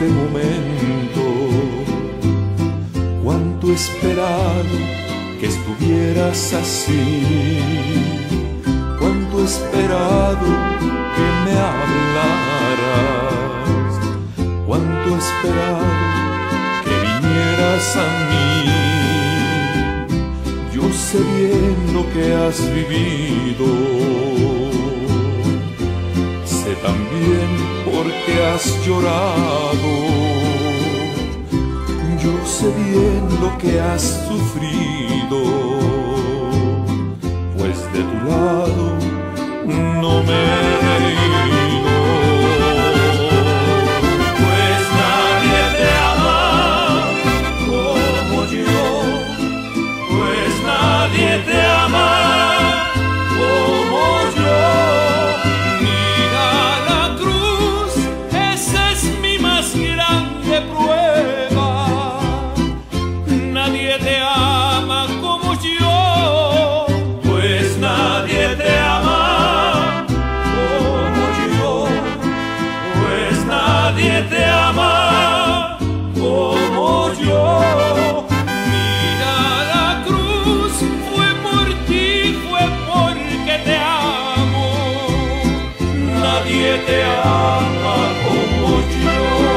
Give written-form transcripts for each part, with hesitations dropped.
momento. Cuánto he esperado que estuvieras así, cuánto he esperado que me hablaras, cuánto he esperado que vinieras a mí. Yo sé bien lo que has vivido, sé también por qué has llorado. Yo sé bien lo que has sufrido, pues de tu lado no me he ido. Pues nadie te ama como yo, pues nadie te ama como yo. Mira la cruz, esa es mi más grande prueba. Nadie te ama como yo, pues nadie te ama como yo, pues nadie te ama como yo. Mira la cruz, fue por ti, fue porque te amo. Nadie te ama como yo.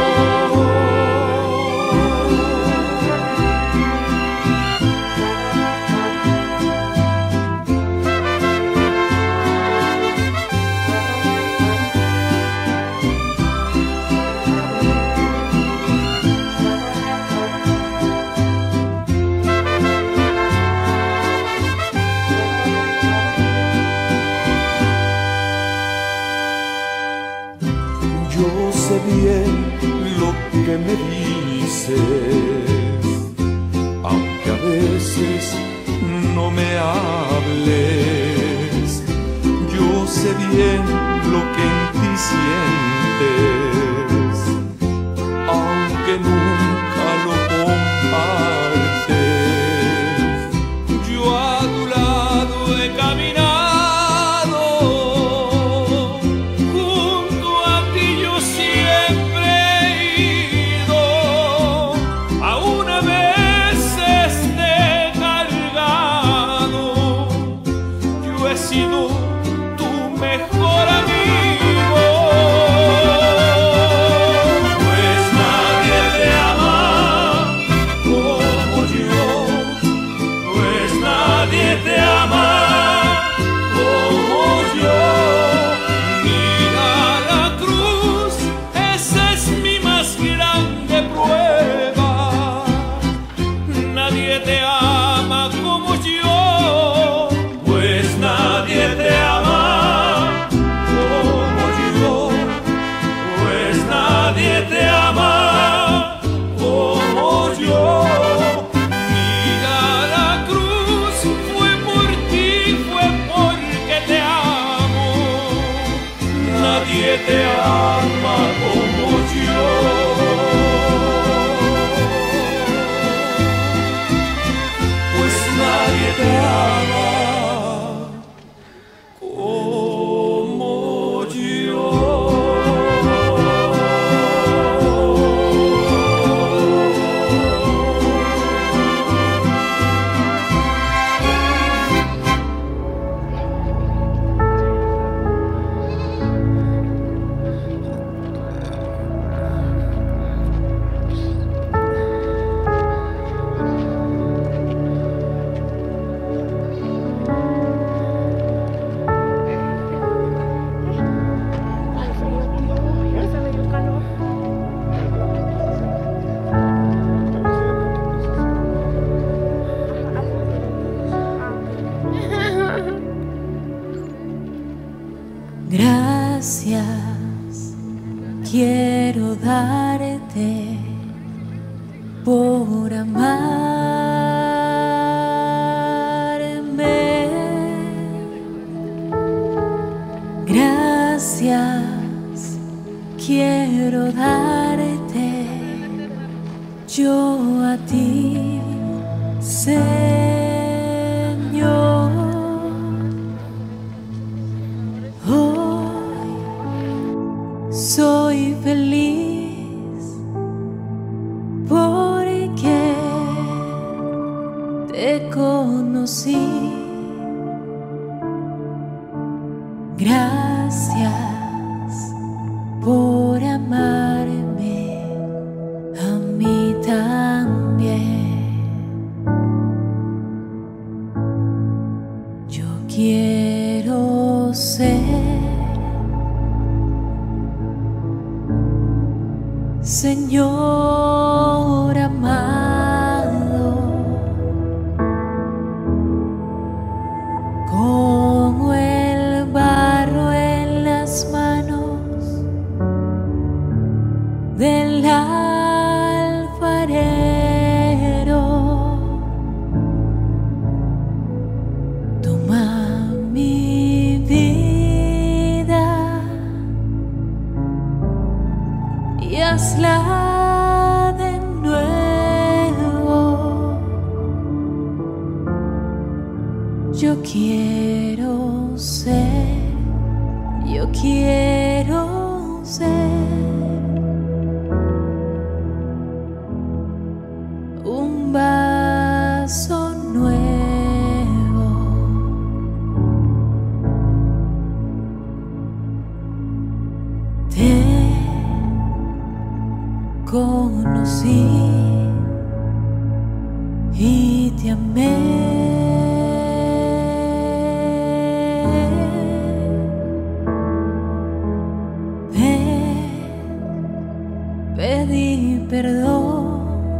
Yo sé bien lo que me dices, aunque a veces no me hables. Yo sé bien lo que en ti sientes, aunque nunca lo compartes. Yo a tu lado he caminado, he sido tu mejor amigo. Pues nadie te ama como yo, pues nadie te ama como yo. Mira la cruz, esa es mi más grande prueba. Nadie te ama como yo, nadie te ama como yo, pues nadie te ama como yo. Mira la cruz, fue por ti, fue porque te amo. Nadie te ama como yo. Pues nadie te ama como yo. Gracias quiero darte por amarme. Gracias quiero darte yo a ti, Señor. Hoy soy feliz conocí. Gracias por amarme a mí también. Yo quiero ser, Señor amado, como el barro en las manos del alfarero. Toma mi vida y hazla de nuevo. Yo quiero ser, yo quiero ser un vaso nuevo. Te conocí y te amé. Pedí perdón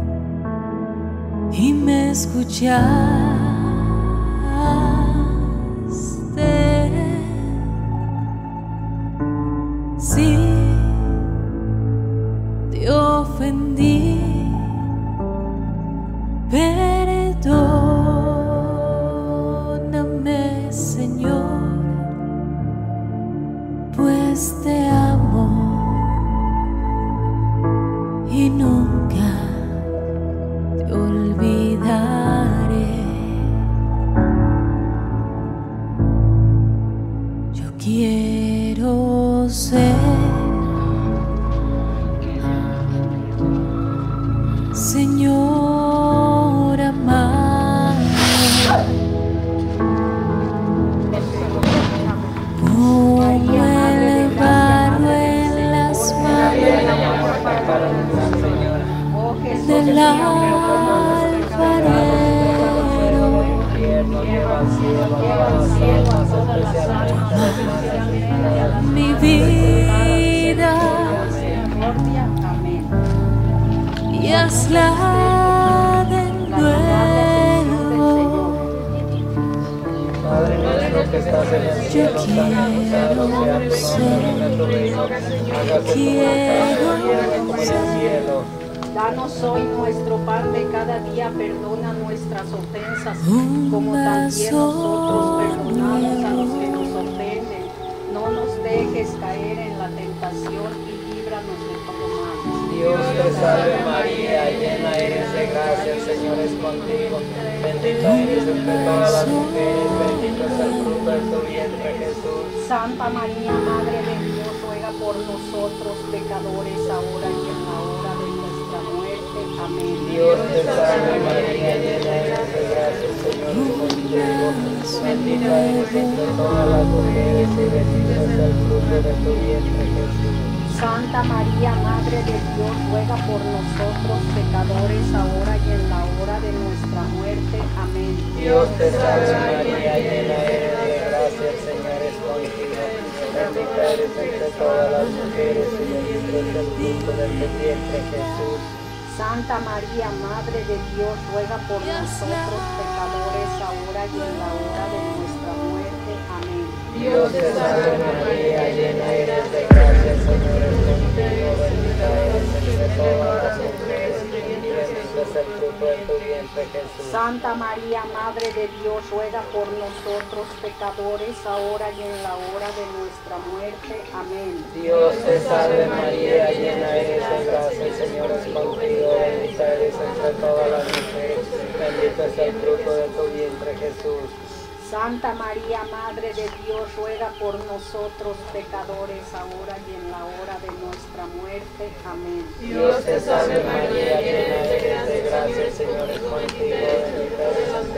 y me escuchaste. Sí, te ofendí, perdóname, Señor, pues te amo y nunca te olvidaré. Yo quiero ser, Señor amado, como el barro en las manos del alfarero. Mi vida y hazla de nuevo. Yo quiero ser. Danos hoy nuestro pan de cada día, perdona nuestras ofensas, como también nosotros perdonamos a los que nos ofenden. No nos dejes caer en la tentación y líbranos de todo mal. Dios te salve María, llena eres de gracia, el Señor es contigo. Bendita eres entre todas las mujeres, bendito es el fruto de tu vientre, Jesús. Santa María, Madre de Dios, ruega por nosotros pecadores, ahora y en la hora de nuestra muerte. Amén. Dios te salve María, llena eres de gracia, el Señor es contigo. Bendita eres entre todas las mujeres y bendito es el fruto de tu vientre, Jesús. Santa María, Madre de Dios, ruega por nosotros pecadores, ahora y en la hora de nuestra muerte. Amén. Dios te salve María, llena eres de gracia, el Señor es contigo. Bendita eres entre todas las mujeres y bendito es el fruto de tu vientre, Jesús. Santa María, Madre de Dios, ruega por nosotros pecadores, ahora y en la hora de nuestra muerte. Amén. Dios te salve María, llena eres de gracia, el Señor es contigo. Bendita eres entre todas las mujeres y bendito es el fruto de tu vientre, Jesús. Santa María, Madre de Dios, ruega por nosotros pecadores, ahora y en la hora de nuestra muerte. Amén. Dios te salve María, llena eres de gracia, el Señor es contigo. Bendita eres entre todas las mujeres, bendito es el fruto de tu vientre, Jesús. Santa María, Madre de Dios, ruega por nosotros pecadores, ahora y en la hora de nuestra muerte. Amén. Dios te salve María, llena eres de gracia, el Señor es contigo. Bendita eres entre todas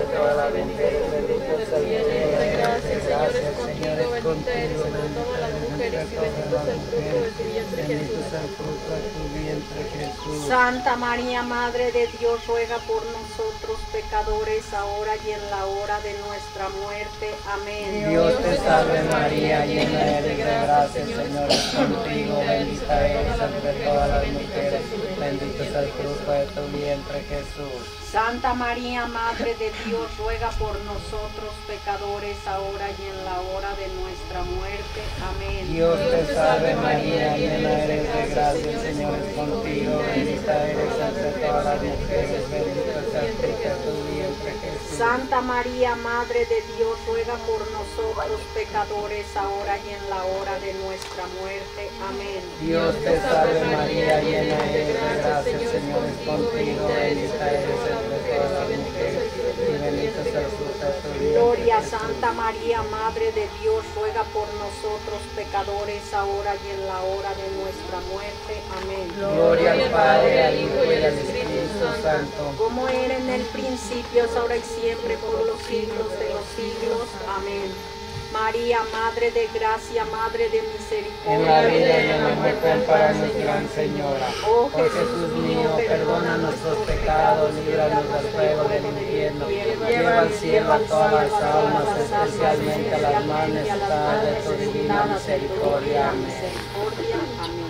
las mujeres, bendito es el fruto de tu vientre, Gracias, Señor, es contigo, bendita eres entre todas las mujeres y bendito es el fruto de tu vientre, bendito Jesús. es el fruto de tu vientre, Jesús. Santa María, Madre de Dios, ruega por nosotros pecadores, ahora y en la hora de nuestra muerte. Amén. Dios te salve María, llena eres de gracia, el Señor es contigo, bendita eres entre todas las mujeres, bendito es el fruto de tu vientre, Jesús. Santa María, Madre de Dios, ruega por nosotros pecadores, ahora y en la hora de nuestra muerte. Amén. Dios te salve María, llena eres de gracia, el Señor es contigo, bendita eres entre todas las mujeres, bendito es el fruto de tu vientre, Jesús. Santa María, Madre de Dios, ruega por nosotros pecadores, ahora y en la hora de nuestra muerte. Amén. Dios te salve María, llena eres de gracia, el Señor es contigo, bendita eres entre todas las mujeres, y bendito es el fruto de tu vientre. Gloria a Santa María, Madre de Dios, ruega por nosotros pecadores, ahora y en la hora de nuestra muerte. Amén. Gloria al Padre, al Hijo y al Espíritu Santo. Como era en el principio, es ahora y siempre, por los siglos de los siglos. Amén. María, Madre de gracia, Madre de misericordia. En la vida y en la muerte, ampáranos, Gran Señora. Oh Oh Jesús mío, perdona nuestros pecados, líbranos del fuego del infierno. Lleva al cielo a todas las almas, especialmente a las más necesitadas de tu divina misericordia. Amén.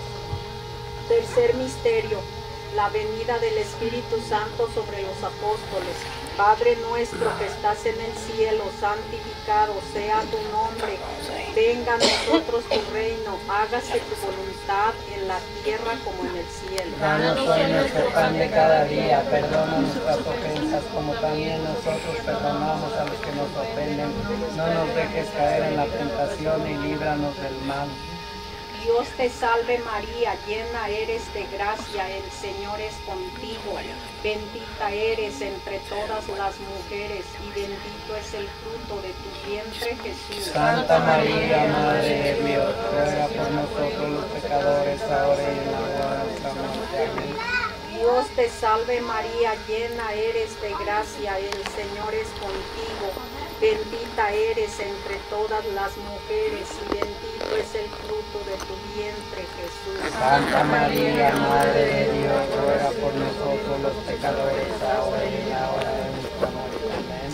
Tercer misterio, la venida del Espíritu Santo sobre los apóstoles. Padre nuestro que estás en el cielo, santificado sea tu nombre. Venga a nosotros tu reino, hágase tu voluntad en la tierra como en el cielo. Danos hoy nuestro pan de cada día, perdona nuestras ofensas como también nosotros perdonamos a los que nos ofenden. No nos dejes caer en la tentación y líbranos del mal. Dios te salve María, llena eres de gracia, el Señor es contigo. Bendita eres entre todas las mujeres y bendito es el fruto de tu vientre, Jesús. Santa María, Madre de Dios, ruega por nosotros los pecadores, ahora y en la hora de nuestra muerte. Amén. Dios te salve María, llena eres de gracia, el Señor es contigo. Bendita eres entre todas las mujeres y bendito es el fruto de tu vientre, Jesús. Santa María, Madre de Dios, ruega por nosotros los pecadores, ahora y en la hora de nuestra muerte. Amén.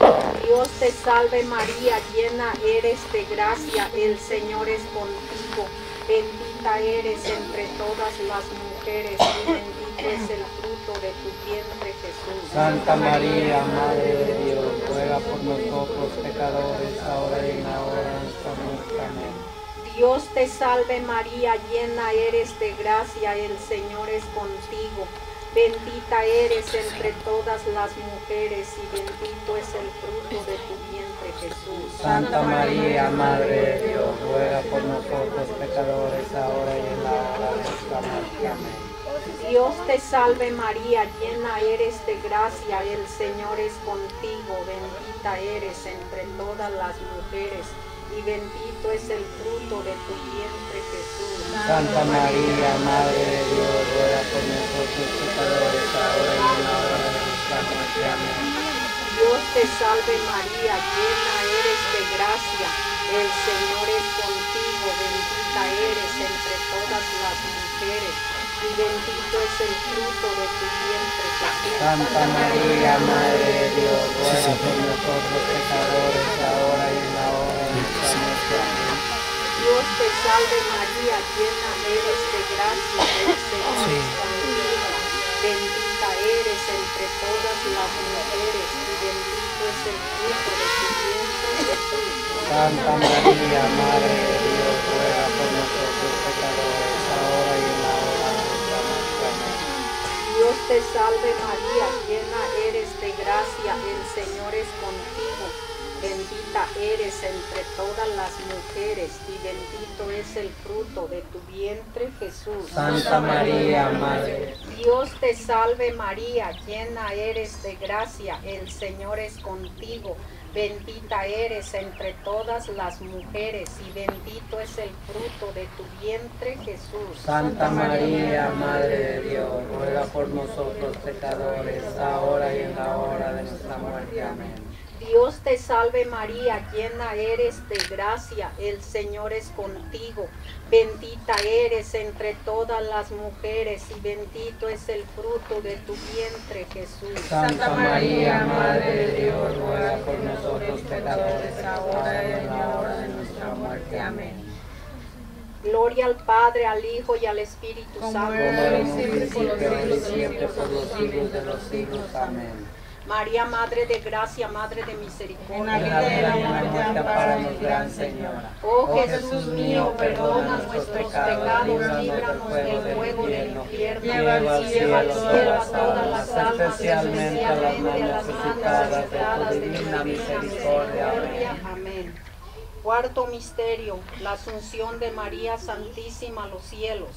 Dios te salve María, llena eres de gracia, el Señor es contigo. Bendita eres entre todas las mujeres y bendito es el fruto de tu vientre, Jesús. Santa María, Madre de Dios, ruega por nosotros pecadores, ahora y en la hora de nuestra muerte. Amén. Dios te salve María, llena eres de gracia, el Señor es contigo. Bendita eres entre todas las mujeres y bendito es el fruto de tu vientre, Jesús. Santa María, Madre de Dios, ruega por nosotros pecadores, ahora y en la hora de nuestra muerte. Amén. Dios te salve María, llena eres de gracia, el Señor es contigo. Bendita eres entre todas las mujeres y bendito es el fruto de tu vientre, Jesús. Santa María, Madre de Dios, ruega por nosotros pecadores, ahora y en la hora de nuestra muerte. Amén. Dios te salve María, llena eres de gracia, el Señor es contigo. Bendita eres entre todas las mujeres y bendito es el fruto de tu vientre, Jesús. Santa María, Madre de Dios, ruega por nosotros pecadores, ahora y en la hora de nuestra muerte. Amén. Dios te salve María, llena eres de gracia, el Señor es contigo. Bendita eres entre todas las mujeres y bendito es el fruto de tu vientre, Jesús. Santa María, Madre de Dios, ruega por nosotros pecadores, ahora y en la hora de nuestra muerte. Amén. Dios te salve María, llena eres de gracia, el Señor es contigo. Bendita eres entre todas las mujeres y bendito es el fruto de tu vientre, Jesús. Santa María, Madre. Dios te salve María, llena eres de gracia, el Señor es contigo. Bendita eres entre todas las mujeres y bendito es el fruto de tu vientre, Jesús. Santa María, Madre de Dios, ruega ruega por nosotros pecadores, ahora y en la hora de nuestra muerte. Amén. Dios te salve María, llena eres de gracia, el Señor es contigo. Bendita eres entre todas las mujeres y bendito es el fruto de tu vientre, Jesús. Santa María, Madre de Dios, ruega por nosotros pecadores, ahora y en la hora de nuestra muerte. Amén. Gloria al Padre, al Hijo y al Espíritu Santo. Como era en un principio, ahora y siempre, por los siglos de los siglos. Amén. María, Madre de Gracia, Madre de En Misericordia. la vida y en la muerte, ampáranos, Gran Señora. Oh Jesús mío, perdona nuestros pecados, líbranos del fuego del infierno. Lleva al cielo a todas las almas, especialmente a las más necesitadas de necesitadas tu divina misericordia. Amén. Amén. Cuarto misterio, la Asunción de María Santísima a los cielos.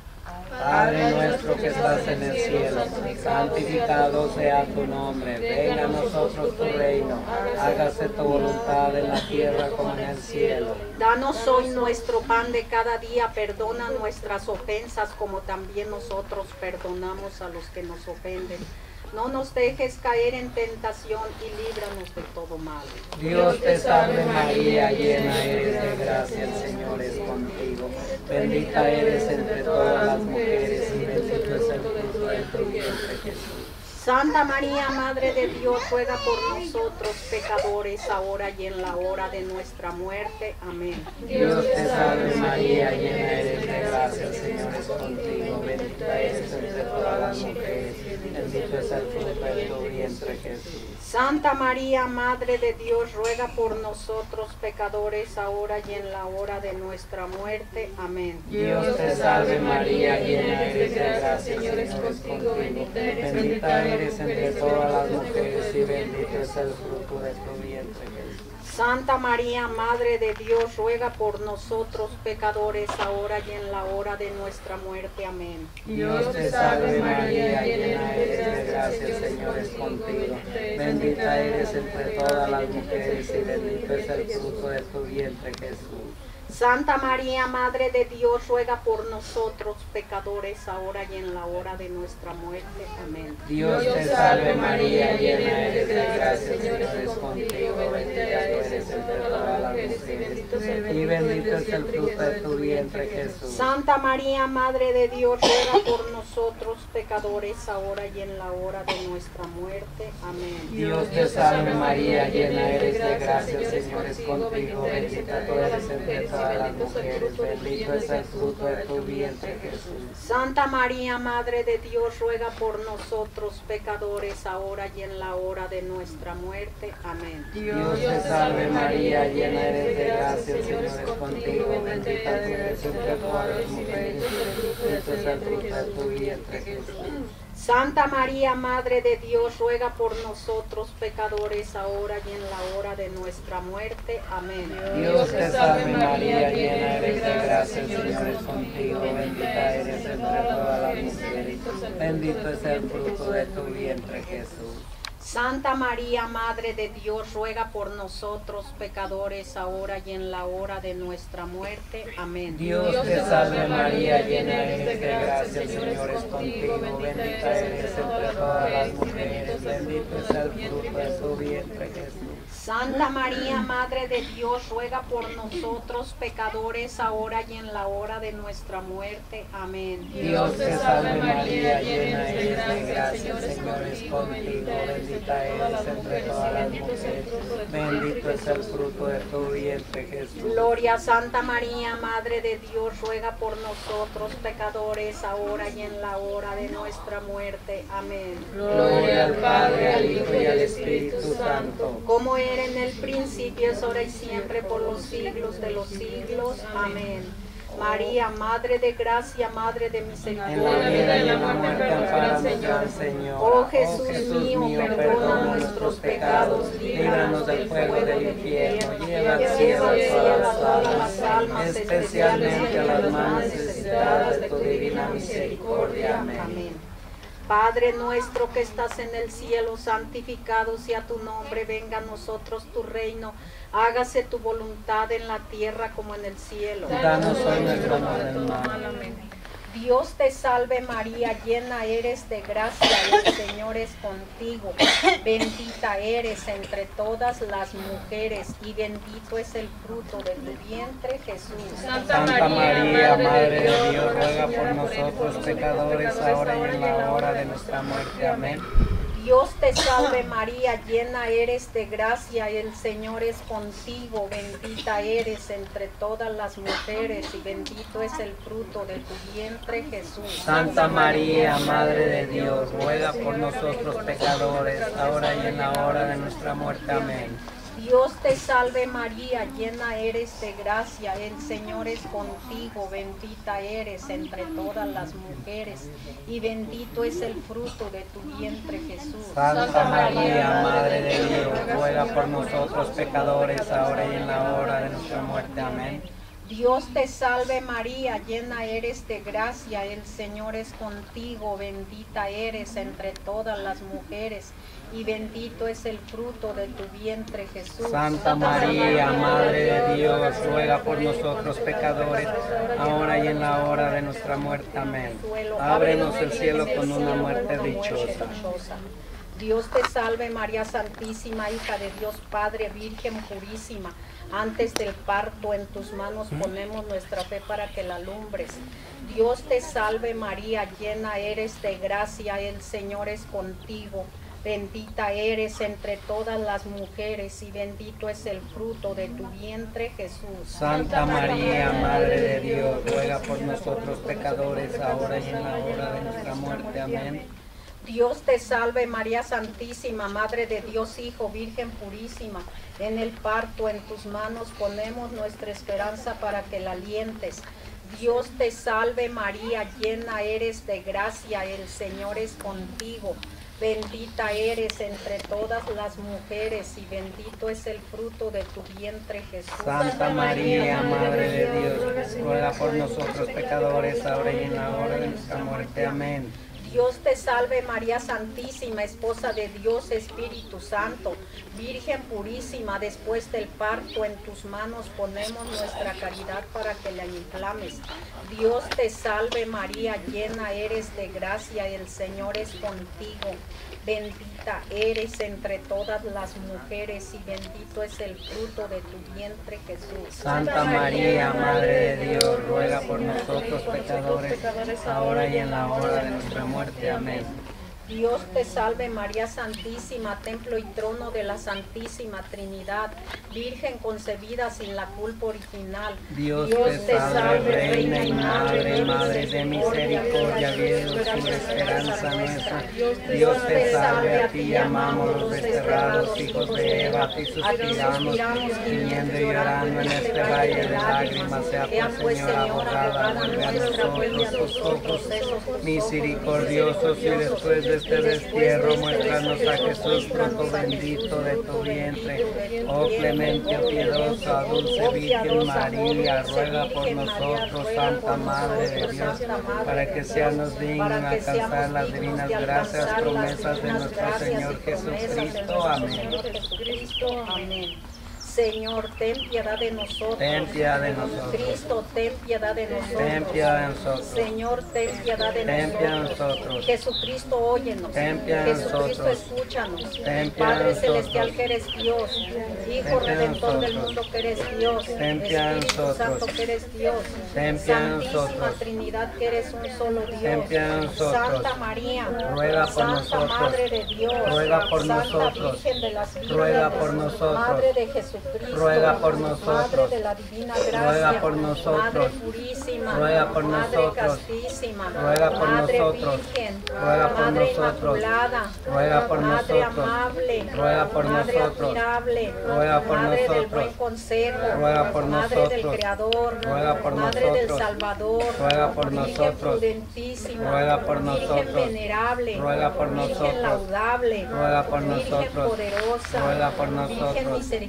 Padre nuestro que estás en el cielo, santificado sea tu nombre. Venga a nosotros tu reino. Hágase tu voluntad en la tierra como en el cielo. Danos hoy nuestro pan de cada día, perdona nuestras ofensas como también nosotros perdonamos a los que nos ofenden. No nos dejes caer en tentación y líbranos de todo mal. Dios te salve María, llena eres de gracia, el Señor es contigo. Bendita eres entre todas las mujeres y bendito es el fruto de tu vientre, Jesús. Santa María, Madre de Dios, ruega por nosotros pecadores, ahora y en la hora de nuestra muerte. Amén. Dios te salve María, llena eres de gracia, el Señor es contigo. Bendita eres entre todas las mujeres, bendito es el fruto de tu vientre, Jesús. Santa María, Madre de Dios, ruega por nosotros pecadores, ahora y en la hora de nuestra muerte. Amén. Dios te salve María, llena eres de gracia, el Señor es contigo. Bendita eres entre todas las mujeres y bendito es el fruto de tu vientre, Jesús. Santa María, Madre de Dios, ruega por nosotros pecadores, ahora y en la hora de nuestra muerte. Amén. Dios te salve María, llena eres de gracia, el Señor es contigo. Bendita eres entre todas las mujeres y bendito es el fruto de tu vientre, Jesús. Santa María, Madre de Dios, ruega por nosotros pecadores, ahora y en la hora de nuestra muerte. Amén. Dios te salve María, llena eres de gracia, el Señor es contigo. Bendita eres entre todas las mujeres y bendito es el fruto de tu vientre, Jesús. Santa María, Madre de Dios, ruega por nosotros pecadores, ahora y en la hora de nuestra muerte. Amén. Dios te salve María, llena eres de gracia, el Señor es contigo. Bendita tú eres entre todas las mujeres, bendito es el fruto de tu vientre, Jesús. Santa María, Madre de Dios, ruega por nosotros pecadores, ahora y en la hora de nuestra muerte. Amén. Dios te salve María, llena eres de gracia, el Señor es contigo. Bendita tú eres entre todas las mujeres, bendito es el fruto de tu vientre, Jesús. Santa María, Madre de Dios, ruega por nosotros pecadores, ahora y en la hora de nuestra muerte. Amén. Dios te salve María, llena eres de gracia, el Señor es contigo. Bendita eres entre todas las mujeres, bendito es el fruto de tu vientre, Jesús. Santa María, Madre de Dios, ruega por nosotros pecadores, ahora y en la hora de nuestra muerte. Amén. Dios te salve María, llena eres de gracia, el Señor es contigo. Bendita eres entre todas las mujeres, bendito es el fruto de tu vientre, Jesús. Santa María, Madre de Dios, ruega por nosotros pecadores, ahora y en la hora de nuestra muerte. Amén. Dios te salve María, llena eres de gracia, el Señor es contigo. Bendita eres entre todas las mujeres, bendito es el fruto de tu vientre, Jesús. Gloria a Santa María, Madre de Dios, ruega por nosotros pecadores, ahora y en la hora de nuestra muerte. Amén. Gloria al Padre, al Hijo y al Espíritu Santo. Como era en el principio, es ahora y siempre, por los siglos de los siglos. Amén. María, Madre de Gracia, Madre de Misericordia. En la vida y en la muerte, ampáranos, Gran Señor. Oh Jesús mío, perdona nuestros pecados, líbranos del fuego del infierno. Lleva al cielo a todas las almas, especialmente a las más necesitadas de tu divina misericordia. Amén. Padre nuestro que estás en el cielo, santificado sea tu nombre, venga a nosotros tu reino, hágase tu voluntad en la tierra como en el cielo. Danos hoy nuestro pan del mal. Dios te salve María, llena eres de gracia, el Señor es contigo. Bendita eres entre todas las mujeres y bendito es el fruto de tu vientre, Jesús. Santa María, Madre de Dios, ruega por nosotros pecadores, ahora y en la hora de nuestra muerte. Amén. Dios te salve María, llena eres de gracia, el Señor es contigo, bendita eres entre todas las mujeres y bendito es el fruto de tu vientre, Jesús. Santa María, Madre de Dios, ruega por nosotros pecadores, ahora y en la hora de nuestra muerte. Amén. Dios te salve María, llena eres de gracia, el Señor es contigo, bendita eres entre todas las mujeres y bendito es el fruto de tu vientre, Jesús. Santa María, Madre de Dios, ruega por nosotros pecadores, ahora y en la hora de nuestra muerte. Amén. Dios te salve María, llena eres de gracia, el Señor es contigo, bendita eres entre todas las mujeres y bendito es el fruto de tu vientre, Jesús. Santa María, Madre de Dios, ruega por nosotros pecadores, ahora y en la hora de nuestra muerte. Amén. Ábrenos el cielo con una muerte dichosa. Dios te salve María Santísima, hija de Dios Padre, Virgen purísima. Antes del parto en tus manos ponemos nuestra fe para que la alumbres. Dios te salve María, llena eres de gracia, el Señor es contigo. Bendita eres entre todas las mujeres y bendito es el fruto de tu vientre, Jesús. Santa María, Madre de Dios, ruega por nosotros pecadores, ahora y en la hora de nuestra muerte. Amén. Dios te salve María Santísima, Madre de Dios Hijo, Virgen purísima. En el parto en tus manos ponemos nuestra esperanza para que la alientes. Dios te salve María, llena eres de gracia, el Señor es contigo. Bendita eres entre todas las mujeres y bendito es el fruto de tu vientre, Jesús. Santa María, Madre de Dios, ruega por nosotros pecadores, ahora y en la hora de nuestra muerte. Amén. Dios te salve María Santísima, Esposa de Dios Espíritu Santo, Virgen purísima, después del parto en tus manos ponemos nuestra caridad para que la inflames. Dios te salve María, llena eres de gracia, el Señor es contigo. Bendita eres entre todas las mujeres y bendito es el fruto de tu vientre, Jesús. Santa María, Madre de Dios, ruega por nosotros pecadores, ahora y en la hora de nuestra muerte. Amén. Dios te salve María Santísima, templo y trono de la Santísima Trinidad, Virgen concebida sin la culpa original. Dios te salve, Reina y Madre, Madre de misericordia, bien dulzura, esperanza nuestra. Dios te salve, a ti llamamos los desterrados hijos de Eva, a ti suspiramos, gimiendo y llorando en este valle de lágrimas. Sea pues, Señora, abogada, vuelve a nosotros tus ojos misericordiosos y después de este destierro, muéstranos a Jesús, fruto bendito de tu vientre. Oh clemente, oh piedosa, dulce Virgen María, ruega por nosotros, Santa Madre de Dios, para que seamos dignos de alcanzar las divinas gracias, promesas de nuestro Señor Jesucristo. Amén. Señor, ten piedad de nosotros. Ten piedad de nosotros. Cristo, ten piedad de nosotros. Ten piedad de nosotros. Señor, ten piedad de Ten piedad de nosotros. nosotros. Jesucristo, óyenos. Ten piedad de Jesucristo, nosotros. escúchanos. Ten piedad de Padre nosotros. celestial que eres Dios. Hijo piedad de redentor del nosotros. mundo que eres Dios. Ten piedad de Espíritu nosotros. Santo que eres Dios. Ten piedad de Santísima nosotros. Trinidad que eres un solo Dios. Ten piedad de nosotros. Santa María. Ruega por Santa nosotros. Madre de Dios. Ruega por Santa nosotros. Virgen de las Vírgenes. Ruega por nosotros. Madre de Jesucristo. Ruega por nosotros. Madre de la divina gracia. Ruega por nosotros. Madre purísima. Ruega por Madre nosotros. castísima. Ruega por Madre nosotros. virgen. Ruega por Madre nosotros. inmaculada. Ruega por Madre nosotros. amable. Ruega por Madre nosotros. admirable. Ruega por Madre del nosotros. buen consejo. Ruega por Madre nosotros. del Creador. Ruega por Madre del nosotros. Salvador. Ruega por Virgen nosotros. prudentísima. Ruega por Virgen nosotros. venerable. Ruega por Virgen nosotros. laudable. Ruega por Virgen nosotros. poderosa. Ruega por Virgen nosotros. misericordiosa.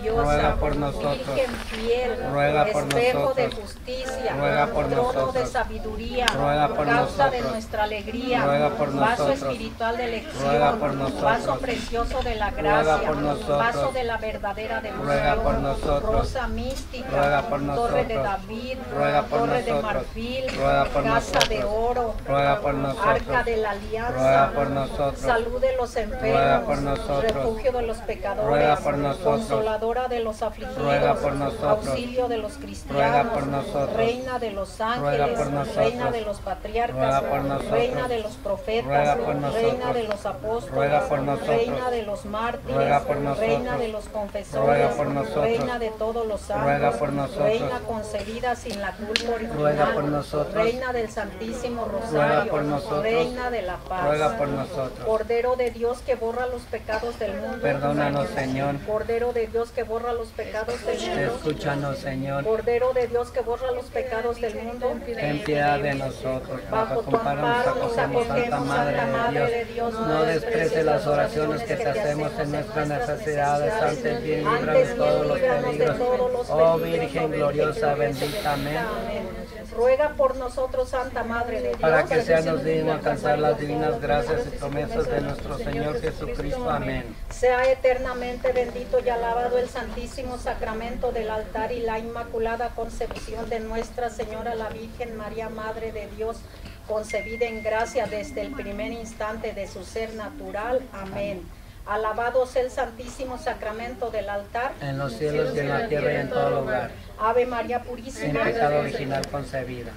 gloriosa, ruega por nosotros. Virgen fiel, ruega por espejo nosotros. de justicia, ruega por trono nosotros. de sabiduría, ruega por causa de nosotros. nuestra alegría, ruega por vaso nosotros. espiritual de elección, ruega por nosotros. vaso precioso de la ruega gracia, por nosotros. vaso de la verdadera devoción, ruega por nosotros. rosa mística, ruega por nosotros. torre de David, ruega por torre de nosotros. marfil, ruega por casa nosotros. de oro, ruega por nosotros. arca de la alianza, ruega por nosotros. salud de los ruega enfermos, por nosotros. refugio de los pecadores, ruega por nosotros. consoladora de los afligidos, ruega por nosotros. auxilio de los ruega cristianos, por nosotros. reina de los ruega ángeles, por nosotros. reina de los patriarcas, ruega por nosotros. reina de los profetas, ruega por nosotros. reina de los apóstoles, ruega por nosotros. reina de los mártires, ruega por nosotros. reina de los confesores, ruega por nosotros. reina de todos los santos, ruega por nosotros. reina concebida sin la culpa original, ruega por nosotros. reina del Santísimo ruega Rosario, por nosotros. reina de la paz, ruega por nosotros. Cordero de Dios que borra los pecados del mundo, perdónanos, Señor. Cordero de Dios que borra los pecados del mundo, Escúchanos, Señor. Cordero de Dios que borra los pecados del mundo, Ten piedad de nosotros. bajo tu Amparo nos amparo nos acogemos, Santa acogemos, Madre Santa Madre de de Dios. Dios. No desprecies las oraciones que te hacemos en nuestras necesidades. Antes bien, líbranos de todos los peligros. Oh Virgen gloriosa, bendita. Amén. Ruega por nosotros, Santa Madre de Dios, Para que seamos dignos de alcanzar las divinas gracias y promesas de nuestro Señor Jesucristo. Amén. Sea eternamente bendito y alabado el Santísimo Sacramento del altar y la Inmaculada Concepción de Nuestra Señora la Virgen María, Madre de Dios, concebida en gracia desde el primer instante de su ser natural. Amén. Alabado sea el Santísimo Sacramento del altar, En los cielos y en la tierra y en todo lugar. Ave María Sin Purísima. pecado original concebida.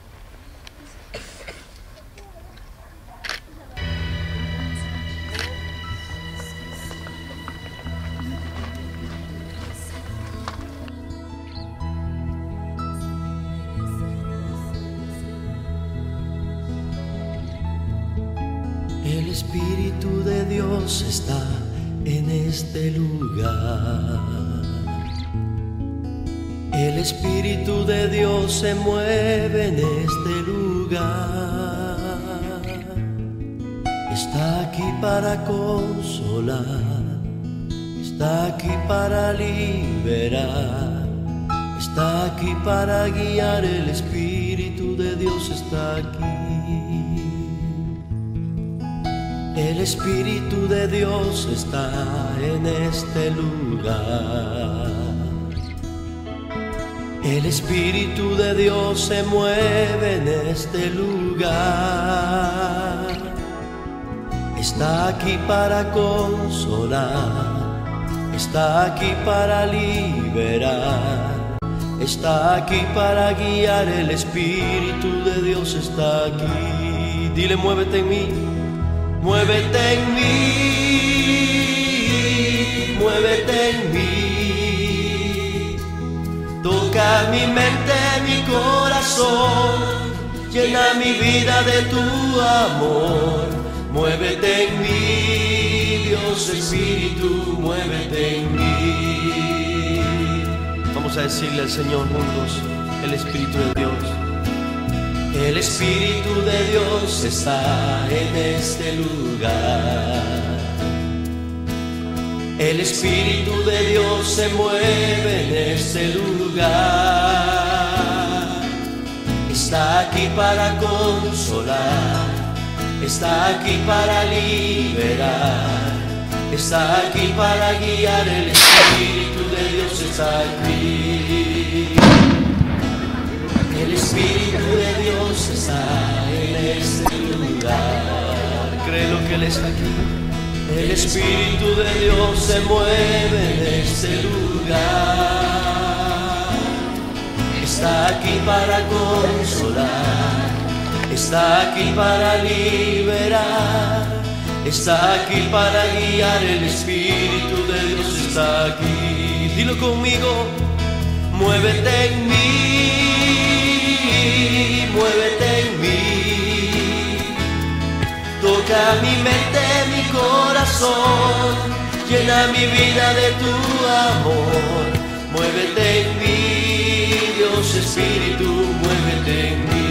El Espíritu de Dios está en este lugar. El Espíritu de Dios se mueve en este lugar. Está aquí para consolar, está aquí para liberar, está aquí para guiar. El Espíritu de Dios está aquí. El Espíritu de Dios está en este lugar. El Espíritu de Dios se mueve en este lugar. Está aquí para consolar, está aquí para liberar, está aquí para guiar. El Espíritu de Dios está aquí. Dile, muévete en mí. Muévete en mí, muévete en mí. Toca mi mente, mi corazón, llena mi vida de tu amor. Muévete en mí, Dios Espíritu, muévete en mí. Vamos a decirle al Señor juntos, el Espíritu de Dios. El Espíritu de Dios está en este lugar. El Espíritu de Dios se mueve en este lugar. Está aquí para consolar, está aquí para liberar, está aquí para guiar. El Espíritu de Dios está aquí. El Espíritu de Dios está en este lugar. Créelo que Él está aquí. El Espíritu de Dios se mueve en este lugar. Está aquí para consolar, está aquí para liberar, está aquí para guiar. El Espíritu de Dios está aquí. Dilo conmigo, muévete en mí. Muévete en mí, toca mi mente, mi corazón, llena mi vida de tu amor. Muévete en mí, Dios Espíritu, muévete en mí.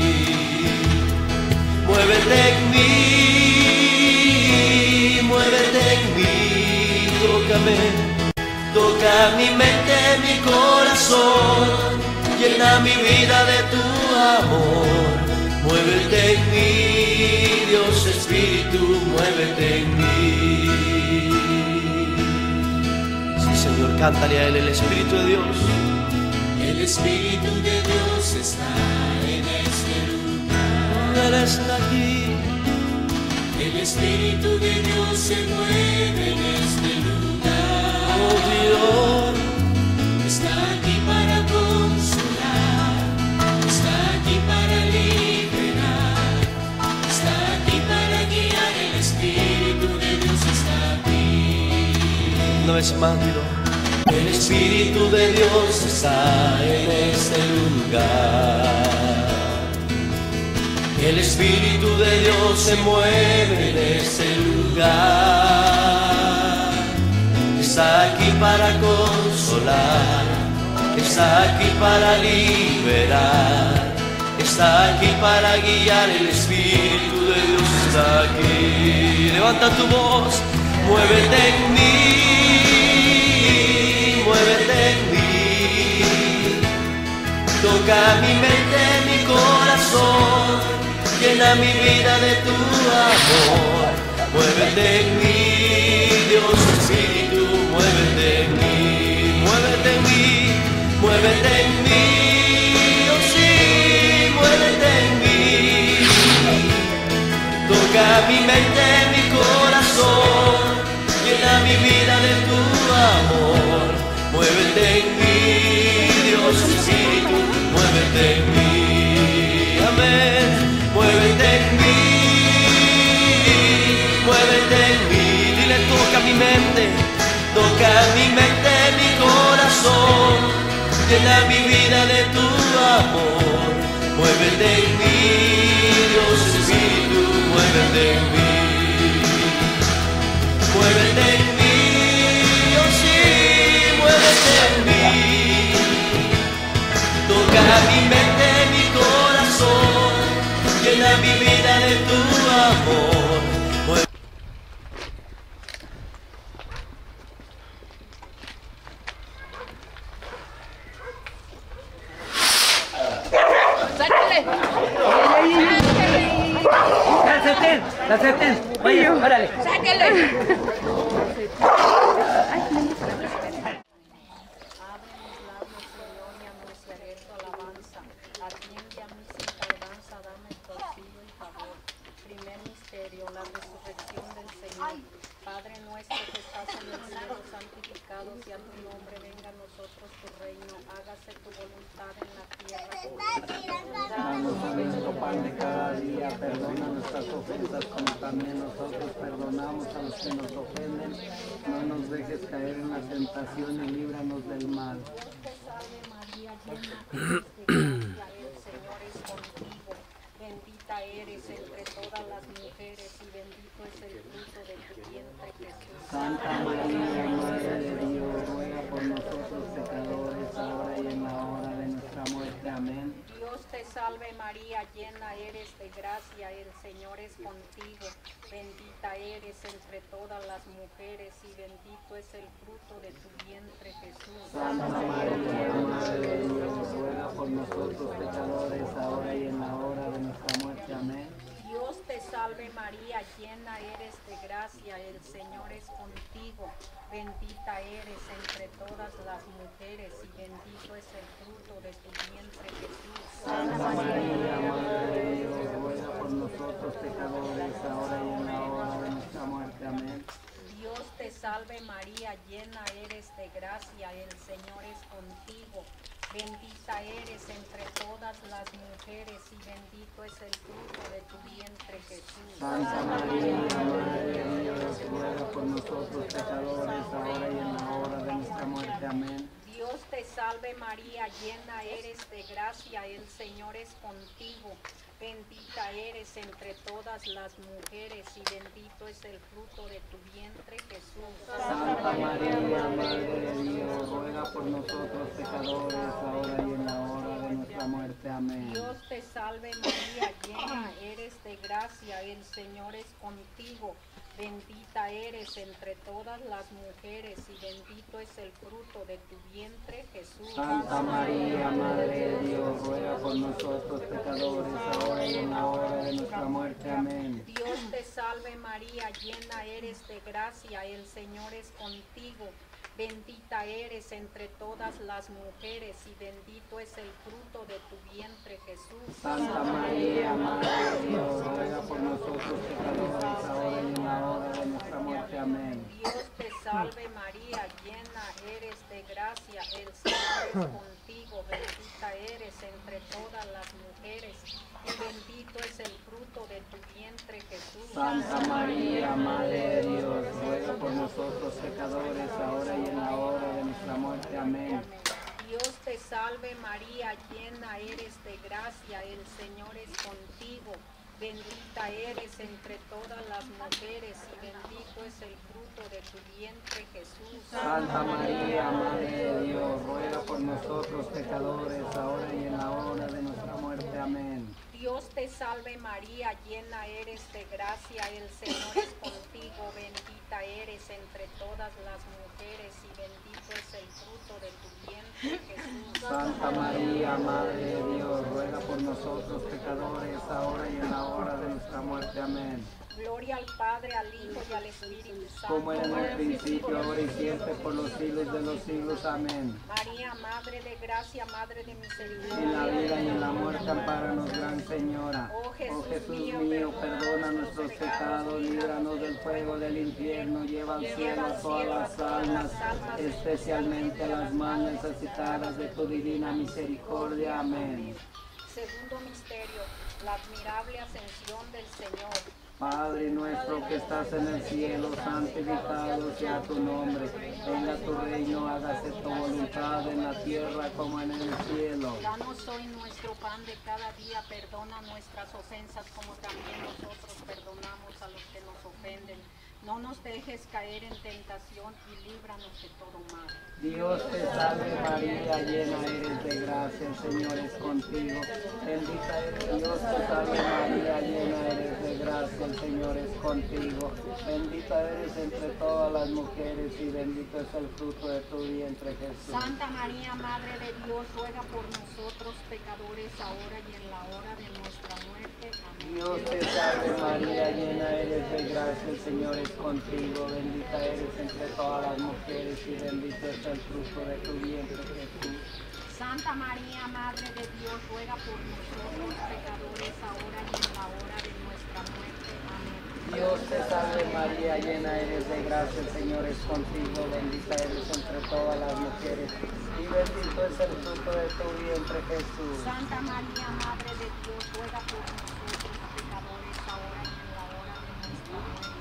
Muévete en mí, muévete en mí, tócame, toca Toca mi mente, mi corazón, llena mi vida de tu amor. Muévete en mí, Dios Espíritu, muévete en mí. Sí, Señor, cántale a Él, el Espíritu de Dios. El Espíritu de Dios está en este lugar. Él está aquí. El Espíritu de Dios se mueve en este lugar. Oh Dios, está aquí para consolar, está aquí para liberar, está aquí para guiar. El Espíritu de Dios está aquí. una vez más, dilo. El Espíritu de Dios está en este lugar. El Espíritu de Dios se mueve en este lugar. Está aquí para consolar, está aquí para liberar, está aquí para guiar. El Espíritu de Dios está aquí. Levanta tu voz, muévete en mí, muévete en mí. Toca mi mente, mi corazón, llena mi vida de tu amor. Muévete en mí, Dios Espíritu, muévete en mí, muévete en mí, muévete en mí, oh sí, muévete en mí. Toca mi mente, mi corazón, llena mi vida de tu amor. Muévete en mí, Dios Espíritu, muévete en mí, amén. Muévete en mí, muévete en mí. Dile, toca mi mente, mi corazón, llena mi vida de tu amor. Muévete en mí, Dios Espíritu, muévete en mí, muévete en mí, oh sí, muévete en mí. Toca mi mente, mi corazón, llena mi vida de tu amor. La sartén, vaya, órale. ¡Sáquele! Padre nuestro que estás en el cielo, santificado sea tu nombre, venga a nosotros tu reino, hágase tu voluntad en la tierra como en el cielo. Danos nuestro pan de cada día, perdona nuestras ofensas como también nosotros perdonamos a los que nos ofenden. No nos dejes caer en la tentación y líbranos del mal. Dios te salve María, llena eres de gracia, el Señor es contigo. Bendita eres entre todas las mujeres y bendito es el fruto de tu vientre, Jesús. Santa María, Madre de Dios, ruega por nosotros pecadores, ahora y en la hora de nuestra muerte. Amén. Dios te salve María, llena eres de gracia, el Señor es contigo. Bendita eres entre todas las mujeres y bendito es el fruto de tu vientre, Jesús. Santa María, Madre de Dios, ruega por nosotros pecadores, ahora y en la hora de nuestra muerte. Amén. Dios te salve María, llena eres de gracia, el Señor es contigo. Bendita eres entre todas las mujeres y bendito es el fruto de tu vientre, Jesús. Santa María, Madre de Dios, ruega por nosotros pecadores, ahora y en la hora de nuestra muerte. Amén. Dios te salve María, llena eres de gracia, el Señor es contigo. Bendita eres entre todas las mujeres y bendito es el fruto de tu vientre, Jesús. Santa María, Madre de Dios, ruega por nosotros pecadores, ahora y en la hora de nuestra muerte. Amén. Dios te salve María, llena eres de gracia, el Señor es contigo. bendita eres entre todas las mujeres y bendito es el fruto de tu vientre, Jesús. Santa María, Madre de Dios, ruega por nosotros pecadores, ahora y en la hora de nuestra muerte. Amén. Dios te salve María, llena eres de gracia, el Señor es contigo. Bendita eres entre todas las mujeres y bendito es el fruto de tu vientre, Jesús. Santa María, Madre de Dios, ruega por nosotros pecadores, ahora y en la hora de nuestra muerte. Amén. Dios te salve María, llena eres de gracia, el Señor es contigo. Bendita eres entre todas las mujeres y bendito es el fruto de tu vientre, Jesús. Santa María, Madre de Dios, ruega por nosotros pecadores, ahora y en la hora de nuestra muerte. Amén. Dios te salve María, llena eres de gracia, el Señor es contigo. Bendita eres entre todas las mujeres y bendito es el fruto de tu vientre, Jesús. Santa María, Madre de Dios, ruega por nosotros pecadores, ahora y en la hora de nuestra muerte. Amén. Dios te salve María, llena eres de gracia, el Señor es contigo. Bendita eres entre todas las mujeres y bendito es el fruto de tu vientre, Jesús. Santa María, Madre de Dios, ruega por nosotros pecadores, ahora y en la hora de nuestra muerte. Amén. Dios te salve María, llena eres de gracia, el Señor es contigo. Bendita eres entre todas las mujeres y bendito es el fruto de tu vientre, Jesús. Santa María, Madre de Dios, ruega por nosotros pecadores, ahora y en la hora de nuestra muerte. Amén. Gloria al Padre, al Hijo y al Espíritu Santo. Como era en el principio, ahora y siempre, por los siglos de los siglos. Amén. María, Madre de gracia, Madre de misericordia. En la vida y en la muerte, ampáranos, Gran Señora. Oh Jesús mío, perdona nuestros pecados, líbranos del fuego del infierno, lleva al cielo a todas las almas, especialmente a las más necesitadas de tu divina misericordia. Amén. Segundo misterio, la admirable ascensión del Señor. Padre nuestro que estás en el cielo, santificado sea tu nombre. Venga tu reino, hágase tu voluntad en la tierra como en el cielo. Danos hoy nuestro pan de cada día, perdona nuestras ofensas como también nosotros perdonamos a los que nos ofenden. No nos dejes caer en tentación y líbranos de todo mal. Dios te salve María, llena eres de gracia, el Señor es contigo. Bendita eres, Dios te salve María, llena eres de gracia, el Señor es contigo. Bendita eres entre todas las mujeres y bendito es el fruto de tu vientre, Jesús. Santa María, Madre de Dios, ruega por nosotros pecadores, ahora y en la hora de nuestra muerte. Amén. Dios te salve María, llena eres de gracia, el Señor es contigo. Bendita eres entre todas las mujeres y bendito es el fruto de tu vientre, Jesús. Santa María, Madre de Dios, ruega por nosotros pecadores, ahora y en la hora de nuestra muerte. Amén. Dios te salve María, llena eres de gracia, el Señor es contigo. Bendita eres entre todas las mujeres y bendito es el fruto de tu vientre, Jesús. Santa María, Madre de Dios, ruega por nosotros pecadores, ahora y en la hora de nuestra muerte.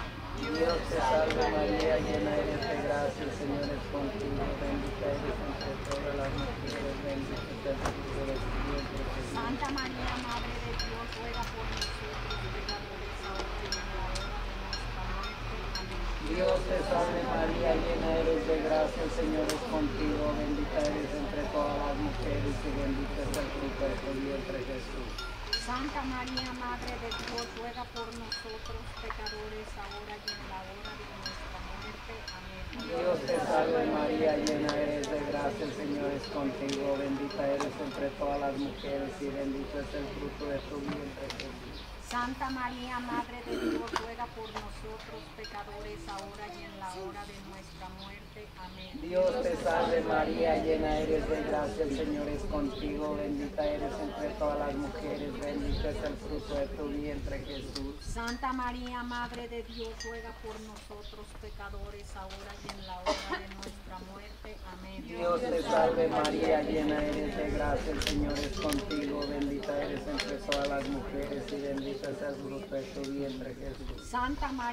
Dios te salve María, llena eres de gracia, el Señor es contigo. Bendita eres entre todas las mujeres, bendito es el fruto de tu vientre, Jesús. Santa María, Madre de Dios, ruega por nosotros pecadores, ahora y en la hora de nuestra muerte. Amén. Dios te salve María, llena eres de gracia, el Señor es contigo. Bendita eres entre todas las mujeres y bendito es el fruto de tu vientre, Jesús. Santa María, Madre de Dios, ruega por nosotros pecadores, ahora y en la hora de nuestra muerte. Amén. Dios te salve María, llena eres de gracia, el Señor es contigo. Bendita eres entre todas las mujeres y bendito es el fruto de tu vientre, Jesús. Santa María, Madre de Dios, ruega por nosotros pecadores, ahora y en la hora de nuestra muerte. Amén. Dios te salve María, llena eres de gracia, el Señor es contigo. Bendita eres entre todas las mujeres, bendito es el fruto de tu vientre, Jesús. Santa María, Madre de Dios, ruega por nosotros pecadores, ahora y en la hora de nuestra muerte. Amén. Dios te salve María, llena eres de gracia, el Señor es contigo. Bendita eres entre todas las mujeres y bendito es el fruto de tu vientre, Jesús. Santa María,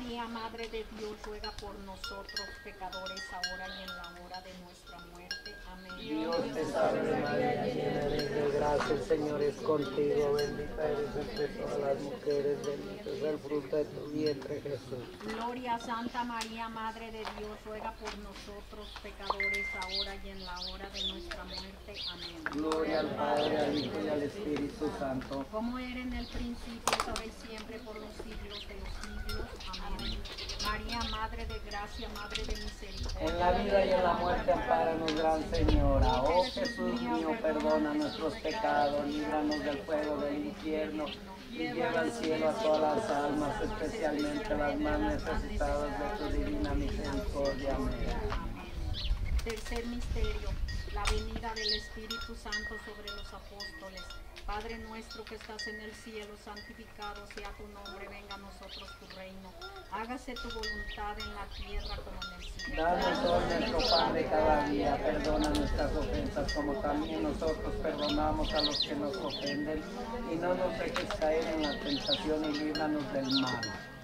María, Madre de Dios, ruega por nosotros pecadores, ahora y en la hora de nuestra muerte. Amén. Dios te salve María, llena eres de gracia, el Señor es contigo, bendita eres entre todas las mujeres, bendito es el fruto de tu vientre, Jesús. Gloria a Santa María, Madre de Dios, ruega por nosotros pecadores, ahora y en la hora de nuestra muerte. Amén. Gloria al Padre, al Hijo y al Espíritu Santo. Como era en el principio, ahora y siempre, por los siglos de los siglos. Amén. María, Madre de gracia, Madre de misericordia. En la vida y en la muerte, ampáranos, Gran Señora. Oh Jesús mío, perdona nuestros pecados, líbranos del fuego del infierno y lleva al cielo a todas las almas, especialmente las más necesitadas de tu divina misericordia. Amén. Tercer misterio, la venida del Espíritu Santo sobre los apóstoles. Padre nuestro que estás en el cielo, santificado sea tu nombre, venga a nosotros tu reino. Hágase tu voluntad en la tierra como en el cielo. Danos hoy nuestro pan de cada día, perdona nuestras ofensas como también nosotros perdonamos a los que nos ofenden, y no nos dejes caer en la tentación y líbranos del mal.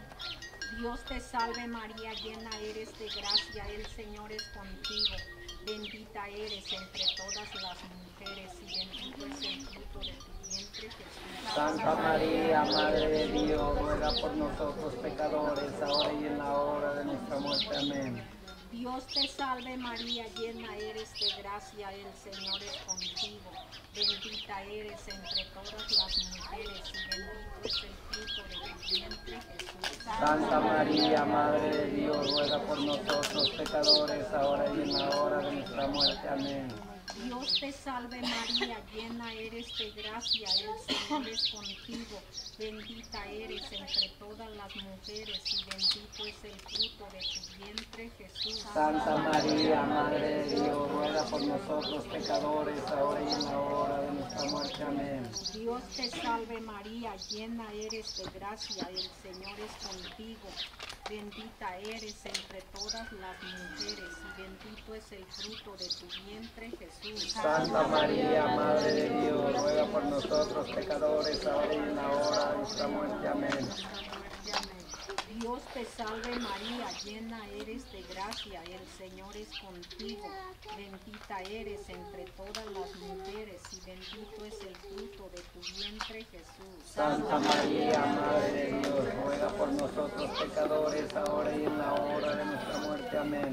Dios te salve María, llena eres de gracia, el Señor es contigo. Bendita eres entre todas las mujeres y bendito es el fruto de tu vientre, Jesús. Santa María, Madre de Dios, ruega por nosotros pecadores, ahora y en la hora de nuestra muerte. Amén. Dios te salve María, llena eres de gracia, el Señor es contigo. Bendita eres entre todas las mujeres y bendito es el fruto de tu vientre, Jesús. Santa María, Madre de Dios, ruega por nosotros pecadores, ahora y en la hora de nuestra muerte. Amén. Dios te salve María, llena eres de gracia, el Señor es contigo. Bendita eres entre todas las mujeres y bendito es el fruto de tu vientre, Jesús. Santa María, Madre de Dios, ruega por nosotros pecadores, ahora y en la hora de nuestra muerte. Amén. Dios te salve María, llena eres de gracia, el Señor es contigo. Bendita eres entre todas las mujeres y bendito es el fruto de tu vientre, Jesús. Santa María, Madre de Dios, ruega por nosotros pecadores, ahora y en la hora de nuestra muerte. Amén. Dios te salve María, llena eres de gracia, el Señor es contigo. Bendita eres entre todas las mujeres y bendito es el fruto de tu vientre, Jesús. Santa María, Madre de Dios, ruega por nosotros pecadores, ahora y en la hora de nuestra muerte. Amén.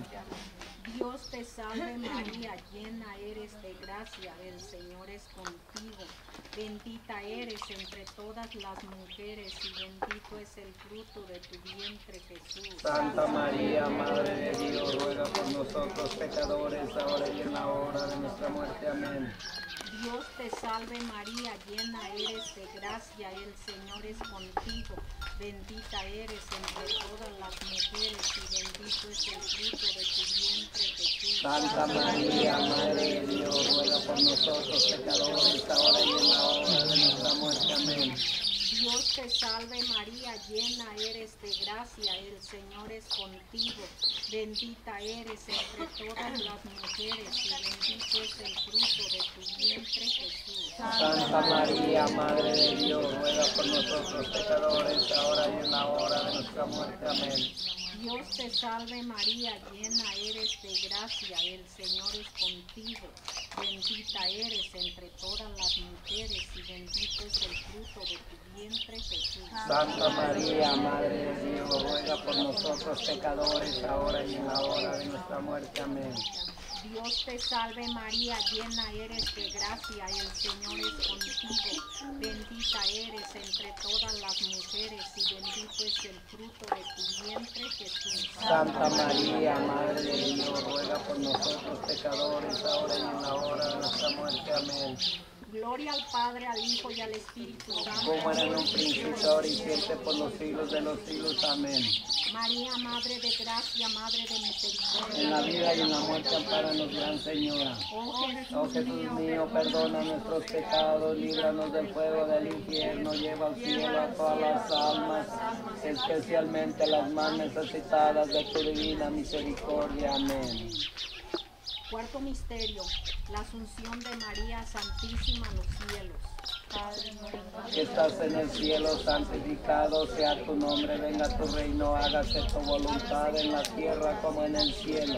Dios te salve María, llena eres de gracia, el Señor es contigo. Bendita eres entre todas las mujeres y bendito es el fruto de tu vientre, Jesús. Santa María, Madre de Dios, ruega por nosotros pecadores, ahora y en la hora de nuestra muerte. Amén. Dios te salve María, llena eres de gracia, el Señor es contigo. Bendita eres entre todas las mujeres y bendito es el fruto de tu vientre, Jesús. Santa María, Madre de Dios, ruega por nosotros pecadores, ahora y en la hora de nuestra muerte. Amén. Dios te salve María, llena eres de gracia, el Señor es contigo. Bendita eres entre todas las mujeres y bendito es el fruto de tu vientre, Jesús. Santa María, Madre de Dios, ruega por nosotros pecadores, ahora y en la hora de nuestra muerte. Amén. Dios te salve María, llena eres de gracia, el Señor es contigo. Bendita eres entre todas las mujeres y bendito es el fruto de tu vientre, Jesús. Santa María, Madre de Dios, ruega por nosotros pecadores, ahora y en la hora de nuestra muerte. Amén. Dios te salve María, llena eres de gracia, el Señor es contigo. Bendita eres entre todas las mujeres y bendito es el fruto de tu vientre, Jesús. Santa María, Madre de Dios, ruega por nosotros pecadores, ahora y en la hora de nuestra muerte. Amén. Gloria al Padre, al Hijo y al Espíritu Santo. Como era en un principio, ahora y siempre, por los siglos de los siglos. Amén. María, Madre de gracia, Madre de misericordia. En la vida y en la muerte, ampáranos, Gran Señora. Oh Oh Jesús mío, perdona nuestros pecados, líbranos del fuego del infierno, lleva al cielo a todas las almas, especialmente las más necesitadas de tu divina misericordia. Amén. Cuarto misterio, la asunción de María Santísima a los cielos. que estás en el cielo, santificado sea tu nombre, venga tu reino, hágase tu voluntad en la tierra como en el cielo.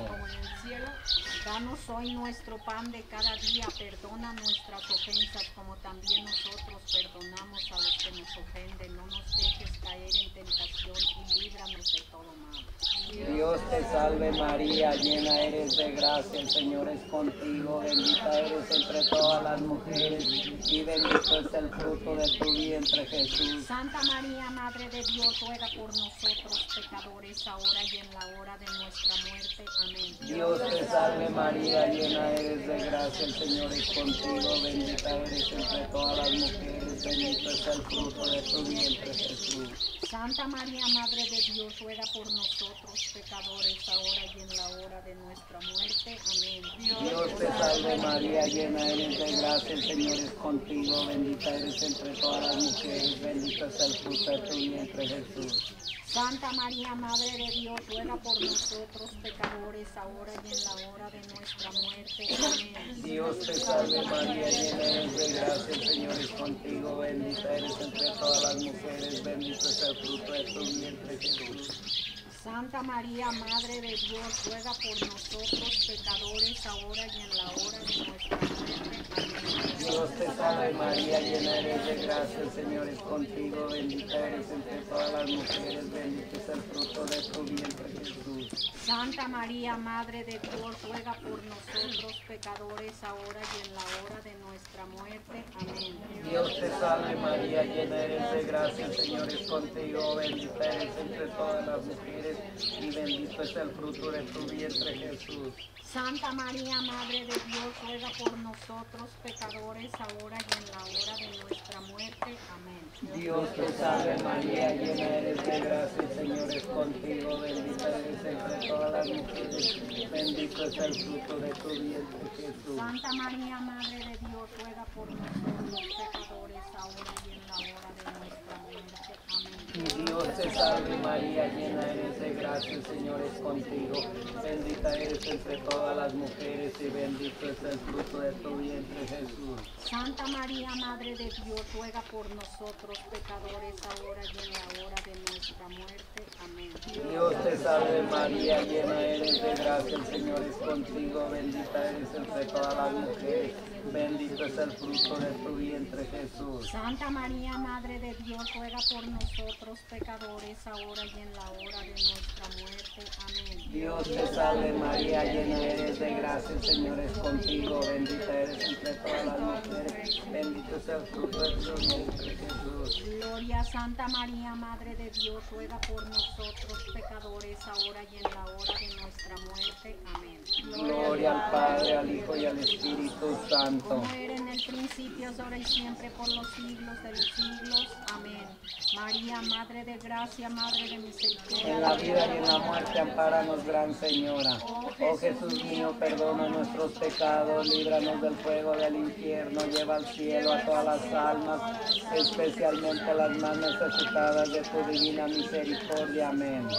Danos hoy nuestro pan de cada día, perdona nuestras ofensas como también nosotros perdonamos a los que nos ofenden. No nos dejes caer en tentación y líbranos de todo mal. Dios te salve María, llena eres de gracia, el Señor es contigo, bendita eres entre todas las mujeres y bendito es el fruto de tu vientre Jesús. Santa María, Madre de Dios, ruega por nosotros pecadores, ahora y en la hora de nuestra muerte. Amén. Dios te salve María, llena eres de gracia, el Señor es contigo, bendita eres entre todas las mujeres, bendito es el fruto de tu vientre Jesús. Santa María, Madre de Dios, ruega por nosotros pecadores, ahora y en la hora de nuestra muerte. Amén. Dios te salve María, llena eres de gracia, el Señor es contigo, bendita eres entre todas las mujeres, bendito es el fruto de tu vientre Jesús. Santa María, Madre de Dios, ruega por nosotros pecadores, ahora y en la hora de nuestra muerte. Amén. Dios te salve María, llena eres de gracia, el Señor es contigo, bendita eres entre todas las mujeres, bendito es el fruto de tu vientre Jesús. Santa María, Madre de Dios, ruega por nosotros pecadores, ahora y en la hora de nuestra muerte. Amén. Dios te salve María, llena eres de gracia, el Señor es contigo, bendita eres entre todas las mujeres, bendito es el fruto de tu vientre Jesús. Santa María, Madre de Dios, ruega por nosotros pecadores, ahora y en la hora de nuestra muerte. Amén. Dios te salve María, llena eres de gracia, el Señor es contigo, bendita eres entre todas las mujeres y bendito es el fruto de tu vientre Jesús. Santa María, Madre de Dios, ruega por nosotros pecadores, ahora y en la hora de nuestra muerte. Amén. Dios te salve María, llena eres de gracia, el Señor es contigo, bendita eres entre todas las mujeres, bendito es el fruto de tu vientre Jesús. Santa María, Madre de Dios, ruega por nosotros pecadores, ahora y en la hora de nuestra muerte. Amén. Dios te salve María, llena eres de gracia, el Señor es contigo, bendita eres entre todas las mujeres y bendito es el fruto de tu vientre Jesús. Santa María, Madre de Dios, ruega por nosotros pecadores, ahora y en la hora de nuestra muerte. Amén. Dios te salve María, llena eres de gracia, el Señor es contigo, bendita eres entre todas las mujeres, bendito es el fruto de tu vientre Jesús. Santa María, Madre de Dios, ruega por nosotros pecadores, ahora y en la hora de nuestra muerte. Amén. Dios te salve María, llena eres de gracia, el Señor es contigo, bendita eres entre todas las mujeres, bendito es el fruto de tu vientre Jesús. Gloria a Santa María, Madre de Dios, ruega por nosotros pecadores, ahora y en la hora de nuestra muerte. Amén. Gloria al Padre, al Hijo y al Espíritu Santo. Como era en el principio, ahora y siempre, por los siglos de los siglos. Amén. María, Madre de gracia, Madre de misericordia. En la vida y en la muerte, ampáranos, Gran Señora. Oh Jesús mío, perdona nuestros pecados, líbranos del fuego del infierno, lleva al cielo a todas las almas, especialmente a las más necesitadas de tu divina misericordia. Amén.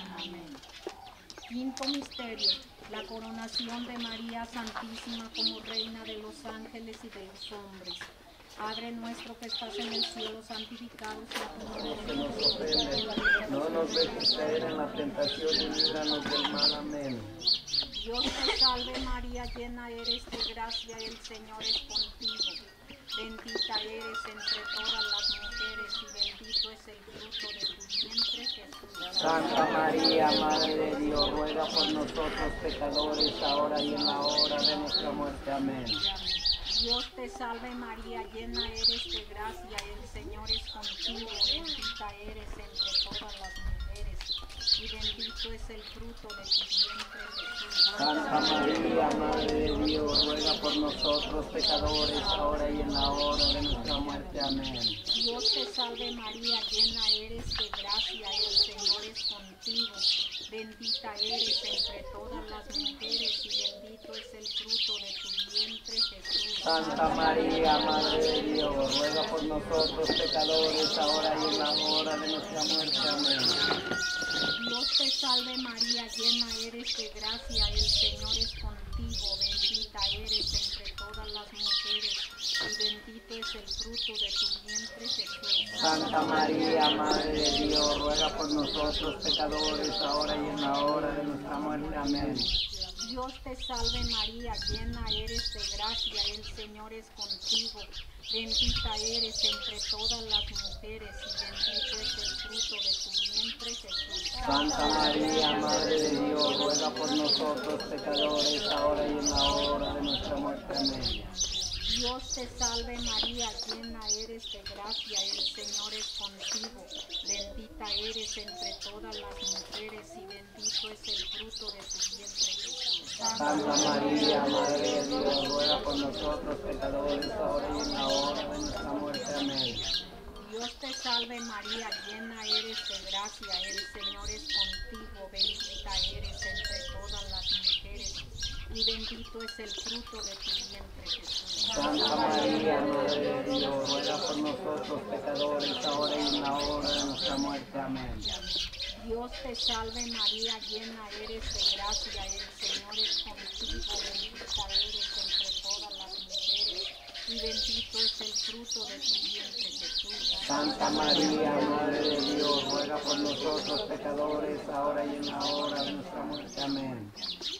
Quinto misterio, la coronación de María Santísima como Reina de los ángeles y de los hombres. Padre nuestro que estás en el cielo, santificado sea tu nombre. Que nos ofende, no nos dejes caer en la tentación y líbranos del mal. Amén. Dios te salve María, llena eres de gracia, el Señor es contigo. Bendita eres entre todas las mujeres y bendito es el fruto de tu vientre Jesús. Santa María, Madre de Dios, ruega por nosotros pecadores, ahora y en la hora de nuestra muerte. Amén. Dios te salve María, llena eres de gracia, el Señor es contigo, bendita eres entre todas las mujeres, y bendito es el fruto de tu vientre Jesús. Santa María, Madre de Dios, ruega por nosotros pecadores, ahora y en la hora de nuestra muerte. Amén. Dios te salve María, llena eres de gracia, el Señor es contigo, bendita eres entre todas las mujeres, y bendito es el fruto de tu vientre Jesús. Santa María, Madre de Dios, ruega por nosotros pecadores, ahora y en la hora de nuestra muerte. Amén. Dios te salve María, llena eres de gracia, el Señor es contigo, bendita eres entre todas las mujeres, y bendito es el fruto de tu vientre, Jesús. Santa María, Madre de Dios, ruega por nosotros pecadores, ahora y en la hora de nuestra muerte. Amén. Dios te salve María, llena eres de gracia, el Señor es contigo. Bendita eres entre todas las mujeres y bendito es el fruto de tu vientre, Jesús. Santa María, Madre de Dios, ruega por nosotros pecadores, ahora y en la hora de nuestra muerte. Amén. Dios te salve María, llena eres de gracia, el Señor es contigo. Bendita eres entre todas las mujeres y bendito es el fruto de tu vientre, Jesús. Santa María, Madre de Dios, ruega por nosotros pecadores, ahora y en la hora de nuestra muerte. Amén. Dios te salve María, llena eres de gracia, el Señor es contigo. Bendita eres entre todas las mujeres y bendito es el fruto de tu vientre, Jesús. Santa María, Madre de Dios, ruega por nosotros pecadores, ahora y en la hora de nuestra muerte. Amén. Dios te salve María, llena eres de gracia, el Señor es contigo. Bendita eres entre todas las mujeres y bendito es el fruto de tu vientre, Jesús. Santa María, Madre de Dios, ruega por nosotros pecadores, ahora y en la hora de nuestra muerte. Amén.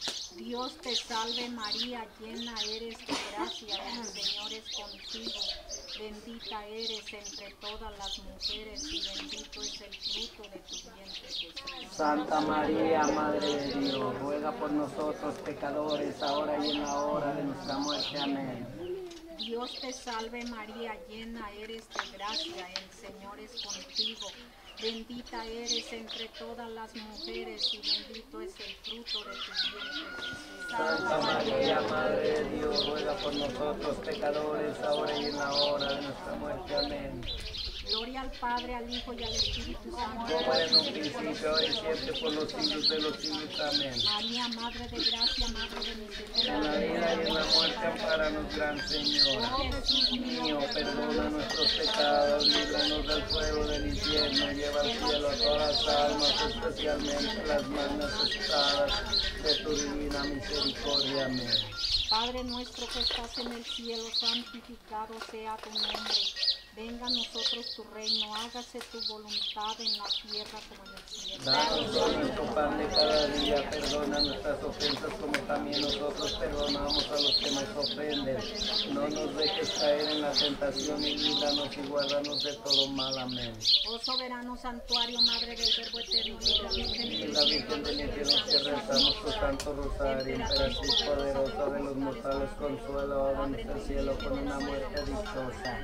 Dios te salve María, llena eres de gracia, el Señor es contigo. Bendita eres entre todas las mujeres y bendito es el fruto de tu vientre, Jesús. Santa María, Madre de Dios, ruega por nosotros pecadores, ahora y en la hora de nuestra muerte. Amén. Dios te salve María, llena eres de gracia, el Señor es contigo. Bendita eres entre todas las mujeres y bendito es el fruto de tu vientre, Jesús. Santa María, Madre de Dios, ruega por nosotros pecadores, ahora y en la hora de nuestra muerte. Amén. Gloria al Padre, al Hijo y al Espíritu Santo. Como era en un principio, ahora y siempre, por los siglos de los siglos. Amén. María, Madre de gracia, Madre de En la misericordia. vida y en la muerte, ampáranos, Gran Señor. Jesús Mío, perdona nuestros pecados, líbranos del fuego del infierno, lleva al cielo a todas las almas, especialmente las más necesitadas de tu divina misericordia. Amén. Padre nuestro que estás en el cielo, santificado sea tu nombre. Venga a nosotros tu reino, hágase tu voluntad en la tierra como en el cielo. Danos hoy nuestro pan de cada día, perdona nuestras ofensas como también nosotros perdonamos a los que nos ofenden. No nos dejes caer en la tentación y líbranos y guárdanos de todo mal. Amén. Oh soberano santuario, Madre del Verbo eterno, y la Virgen Y la Virgen de Niños que rezamos tu santo rosario, emperatriz poderosa de los mortales, consuelo ahora en nuestro cielo con una muerte dichosa.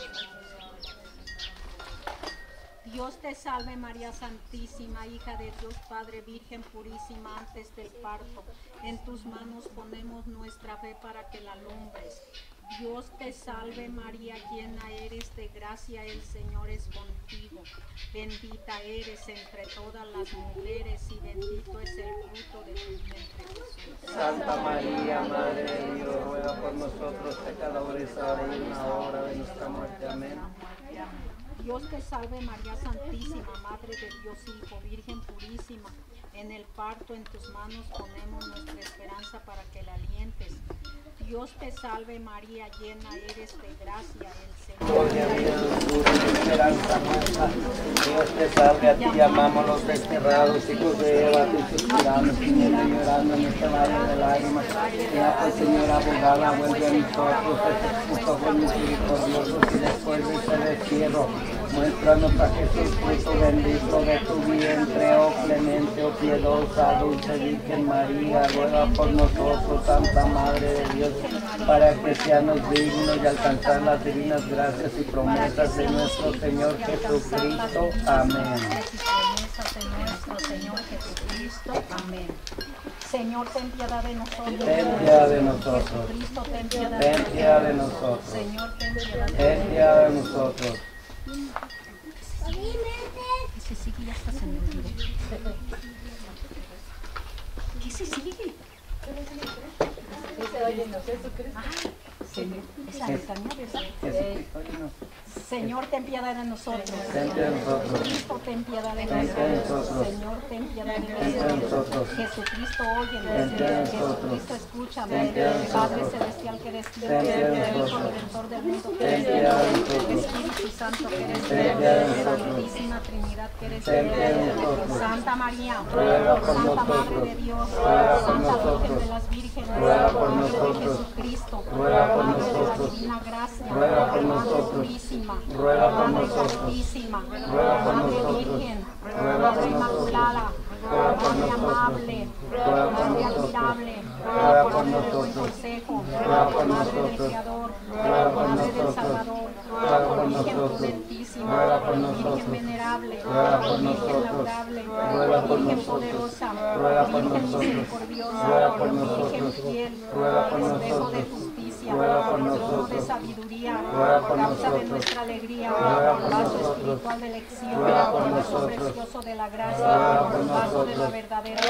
Dios te salve María Santísima, hija de Dios Padre, Virgen purísima antes del parto. En tus manos ponemos nuestra fe para que la alumbres. Dios te salve María, llena eres de gracia, el Señor es contigo. Bendita eres entre todas las mujeres y bendito es el fruto de tu vientre, Jesús. Santa María, Madre de Dios, ruega por nosotros pecadores, ahora y en la hora de nuestra muerte. Amén. Dios te salve María Santísima, Madre de Dios Hijo, Virgen purísima. En el parto en tus manos ponemos nuestra esperanza para que la alientes. Dios te salve María, llena eres de gracia, el Señor. Gloria, vida, dulzura y esperanza nuestra. Dios te salve, a ti llamamos los desterrados, hijos de Eva, te suspiramos, gimiendo y llorando en este valle de lágrimas. Ya pues, Señora abogada, vuelve a nosotros, tus ojos misericordiosos y después de ese destierro, muéstranos a Jesús, fruto bendito de tu vientre, oh clemente, oh piadosa, dulce Virgen María, ruega por nosotros, Santa Madre de Dios, para que seamos dignos de alcanzar las divinas gracias y promesas de nuestro Señor Jesucristo. Amén. Promesas de nuestro Señor Jesucristo. Amén. Señor, ten piedad de nosotros. Ten piedad de nosotros. Cristo, ten piedad Ten piedad de nosotros. Señor, ten piedad de Ten piedad de nosotros. ¿Qué se sigue? Ya estás en el tiro. ¿Qué se sigue? Esa letanía, ¿verdad? Jesucristo y nosotros. Señor, ten piedad de nosotros. Cristo, ten piedad de nosotros. Señor, ten piedad de nosotros. Jesucristo, óyenos. Jesucristo, escúchame. Padre celestial que eres Dios, Hijo Redentor del mundo que eres Dios, Espíritu Santo que eres Dios, Santísima Trinidad que eres Dios, Santa María, Santa Madre de Dios, Santa Virgen de las Vírgenes, Madre de Jesucristo, Madre de la Divina Gracia, Madre Purísima, Madre Santísima, Madre Virgen, Madre Inmaculada, Madre amable, Madre admirable, Madre del buen consejo, Madre del Creador, Madre del Salvador, Virgen prudentísima, Virgen venerable, Virgen laudable, Virgen poderosa, Virgen misericordiosa, Virgen fiel, espejo de justicia, trono de sabiduría, causa de nuestra alegría, vaso espiritual de elección, vaso precioso de la gracia, vaso de la verdadera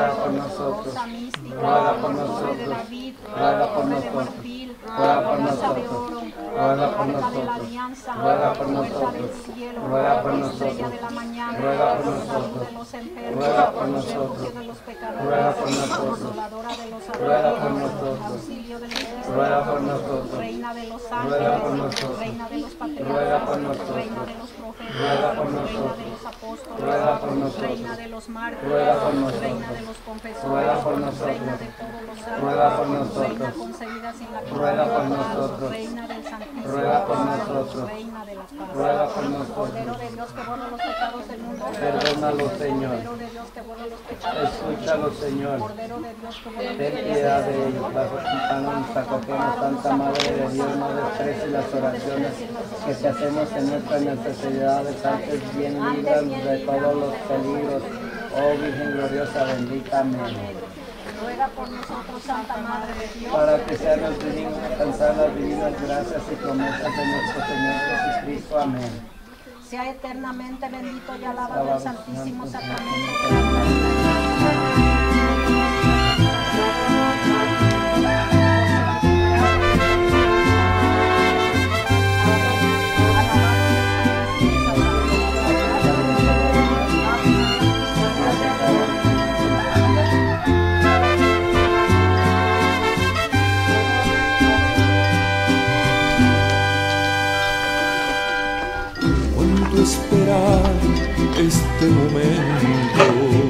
rosa mística, torre de David, torre de marfil, rosa de oro, puerta de la alianza, puerta del cielo, estrella de la mañana, salud de los enfermos, refugio de los pecadores, consoladora de los afligidos, auxilio de los necesitados, reina de los ángeles, reina de los patriarcas, reina de los profetas, reina de los apóstoles, reina de los mártires, reina de los confesores, reina de todos los santos, reina concebida sin la culpa, reina del Santísimo, reina de la paz, Cordero de Dios que borra los pecados del mundo, Perdónalo, Señor. Cordero de Dios que borra los pecados, Escúchalo, Señor. Cordero de Dios que borra los Ten pecados, piedad de ellos. Bajo tu mano nos acogemos, Santa Madre de Dios, no desprecies las oraciones que te hacemos en nuestras necesidades. Antes bien líbranos de todos los peligros. Oh Virgen gloriosa, bendita. Amén. ruega por nosotros, Santa Madre de Dios, Para que seamos dignos de alcanzar las divinas gracias y promesas de nuestro Señor Jesucristo. Amén. sea eternamente bendito y alabado el Santísimo Sacramento. Esperar este momento,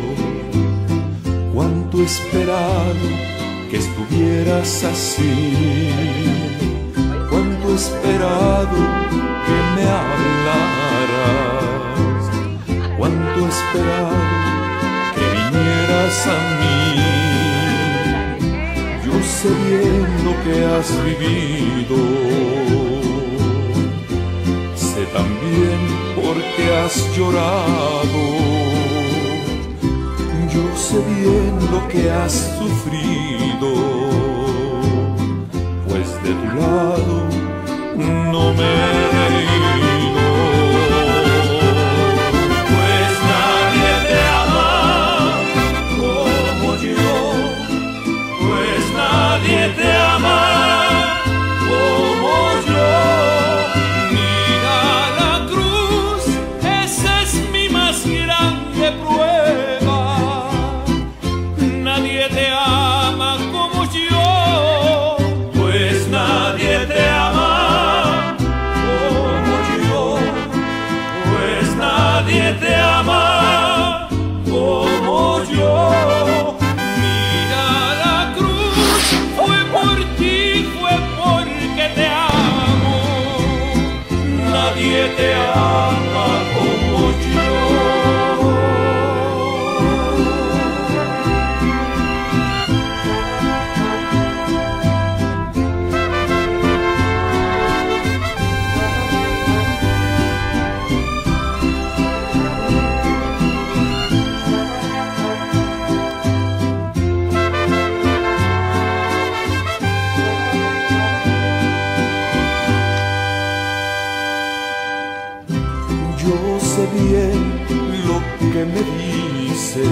cuánto esperar que estuvieras así, cuánto esperado que me hablaras, cuánto esperado que vinieras a mí. Yo sé bien lo que has vivido, sé también porque has llorado, yo sé bien lo que has sufrido, pues de tu lado no me he ido. Pues nadie te ama como yo, pues nadie te ama como yo. Prueba, nadie te ama como yo, pues nadie te ama como yo, pues nadie te ama como yo. Mira la cruz, fue por ti, fue porque te amo, nadie te ama como yo. Yo sé bien lo que me dices,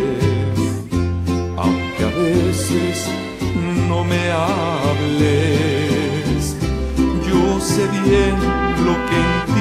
aunque a veces no me hables. Yo sé bien lo que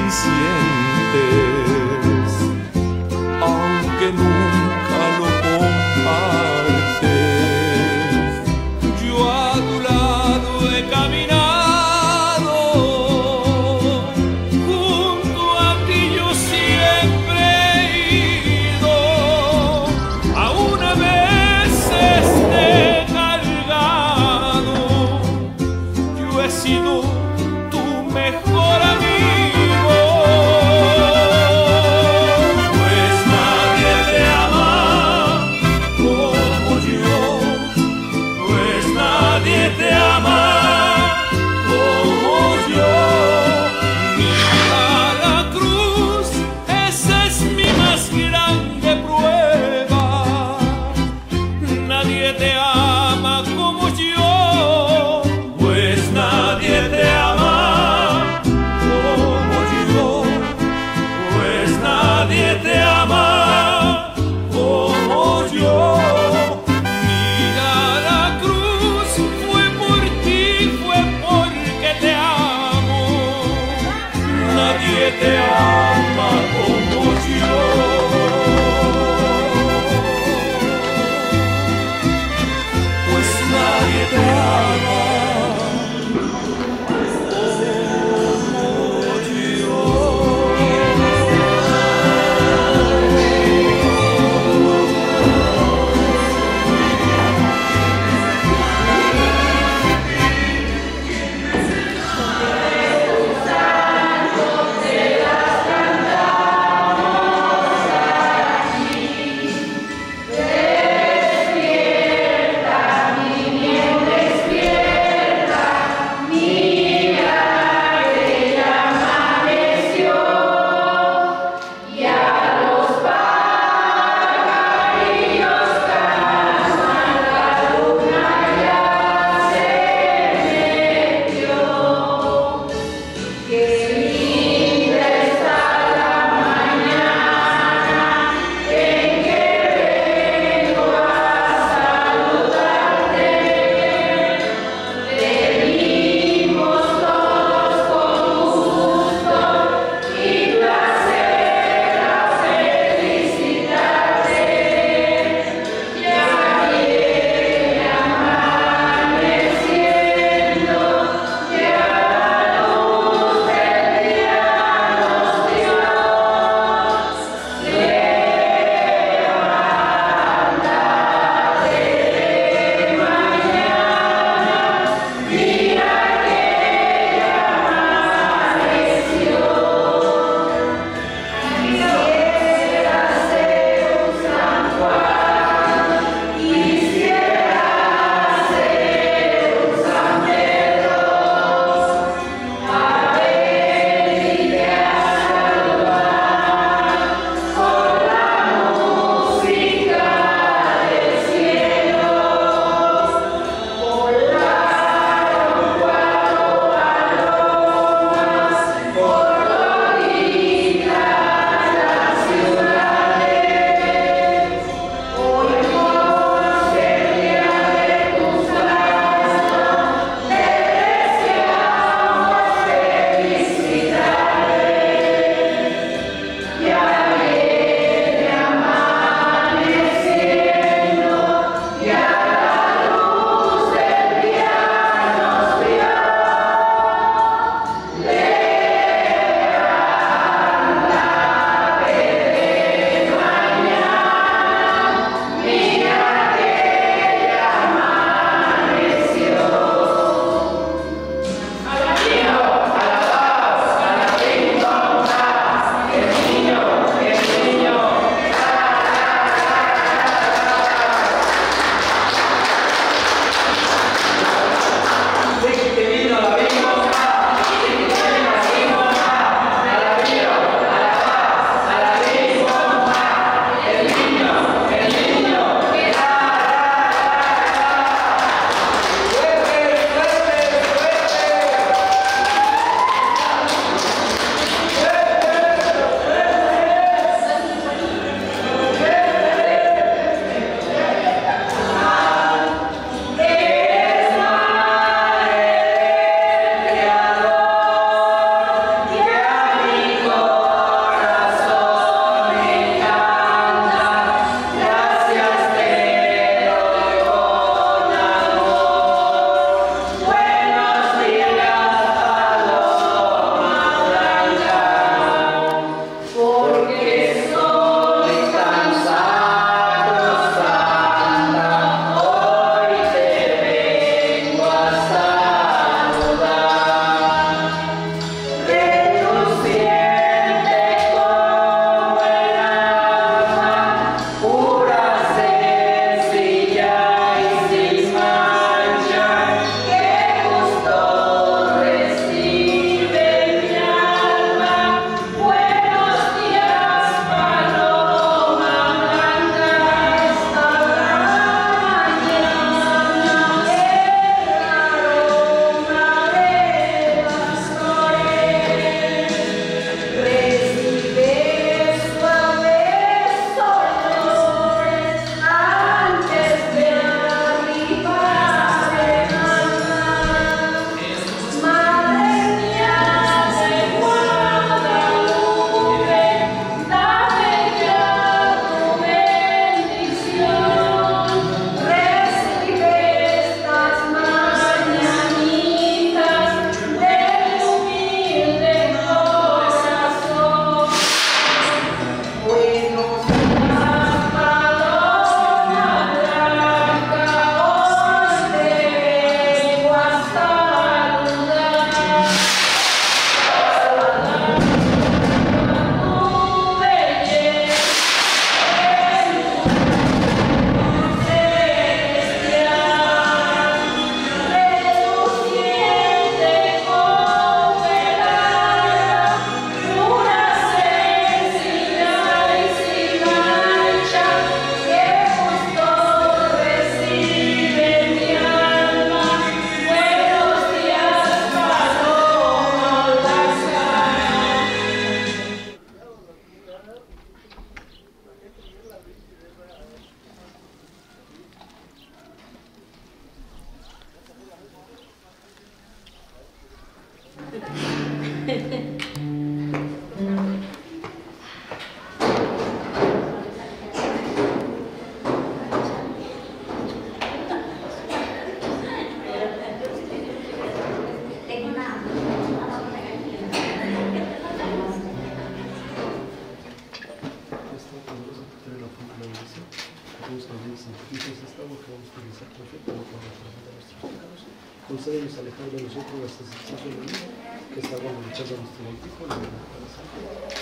bendigas, santificas esta agua que vamos a utilizar por fe para nuestros pecados. Concédenos alejar de nosotros las necesidades del mundo, que esta agua nos rechaza nuestro bautismo, en el nombre del Padre Santo.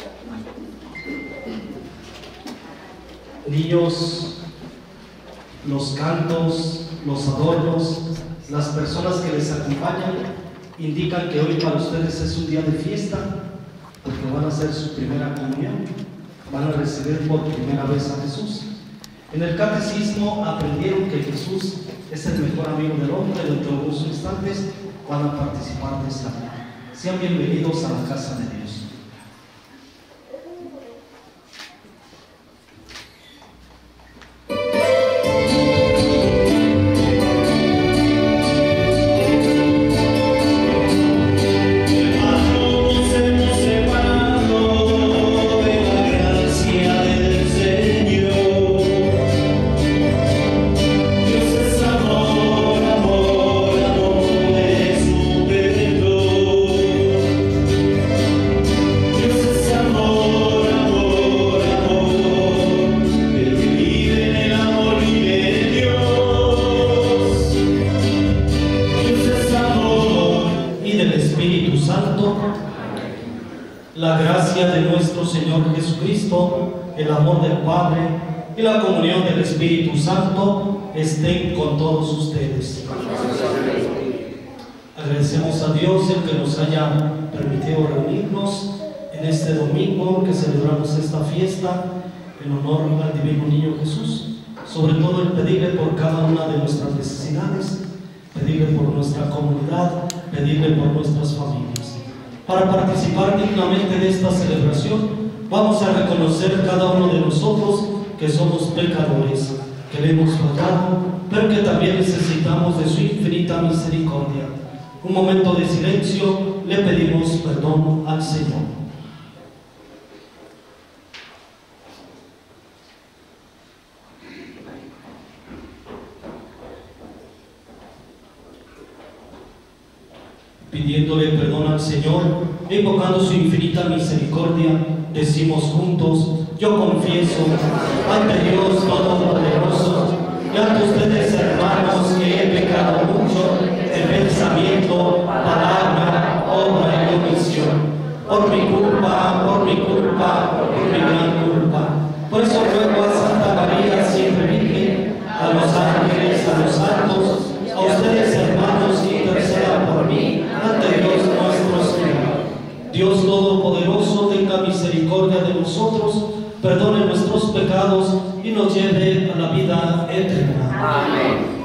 Niños, los cantos, los adornos, las personas que les acompañan indican que hoy para ustedes es un día de fiesta, porque van a hacer su primera comunión, van a recibir por primera vez a Jesús. En el catecismo aprendieron que Jesús es el mejor amigo del hombre. Dentro de unos instantes van a participar de esta vida. Sean bienvenidos a la casa de Dios. La gracia de nuestro Señor Jesucristo, el amor del Padre y la comunión del Espíritu Santo estén con todos ustedes. Agradecemos a Dios el que nos haya permitido reunirnos en este domingo que celebramos esta fiesta en honor al Divino Niño Jesús. Sobre todo el pedirle por cada una de nuestras necesidades, pedirle por nuestra comunidad, pedirle por nuestras familias. Para participar dignamente de esta celebración, vamos a reconocer cada uno de nosotros que somos pecadores, que le hemos fallado, pero que también necesitamos de su infinita misericordia. Un momento de silencio, le pedimos perdón al Señor. Pidiéndole perdón al Señor, invocando su infinita misericordia, decimos juntos: yo confieso ante Dios Todopoderoso y ante ustedes, hermanos, que he pecado mucho de pensamiento, palabra, obra y omisión, por mi culpa, por mi gran culpa. Por eso ruego a Santa María, siempre Virgen, a los ángeles, a los santos, a ustedes, hermanos, que intercedan por mí ante Dios nuestro Señor. Dios Todopoderoso, tenga misericordia de nosotros, perdone nuestros pecados y nos lleve a la vida eterna. Amén.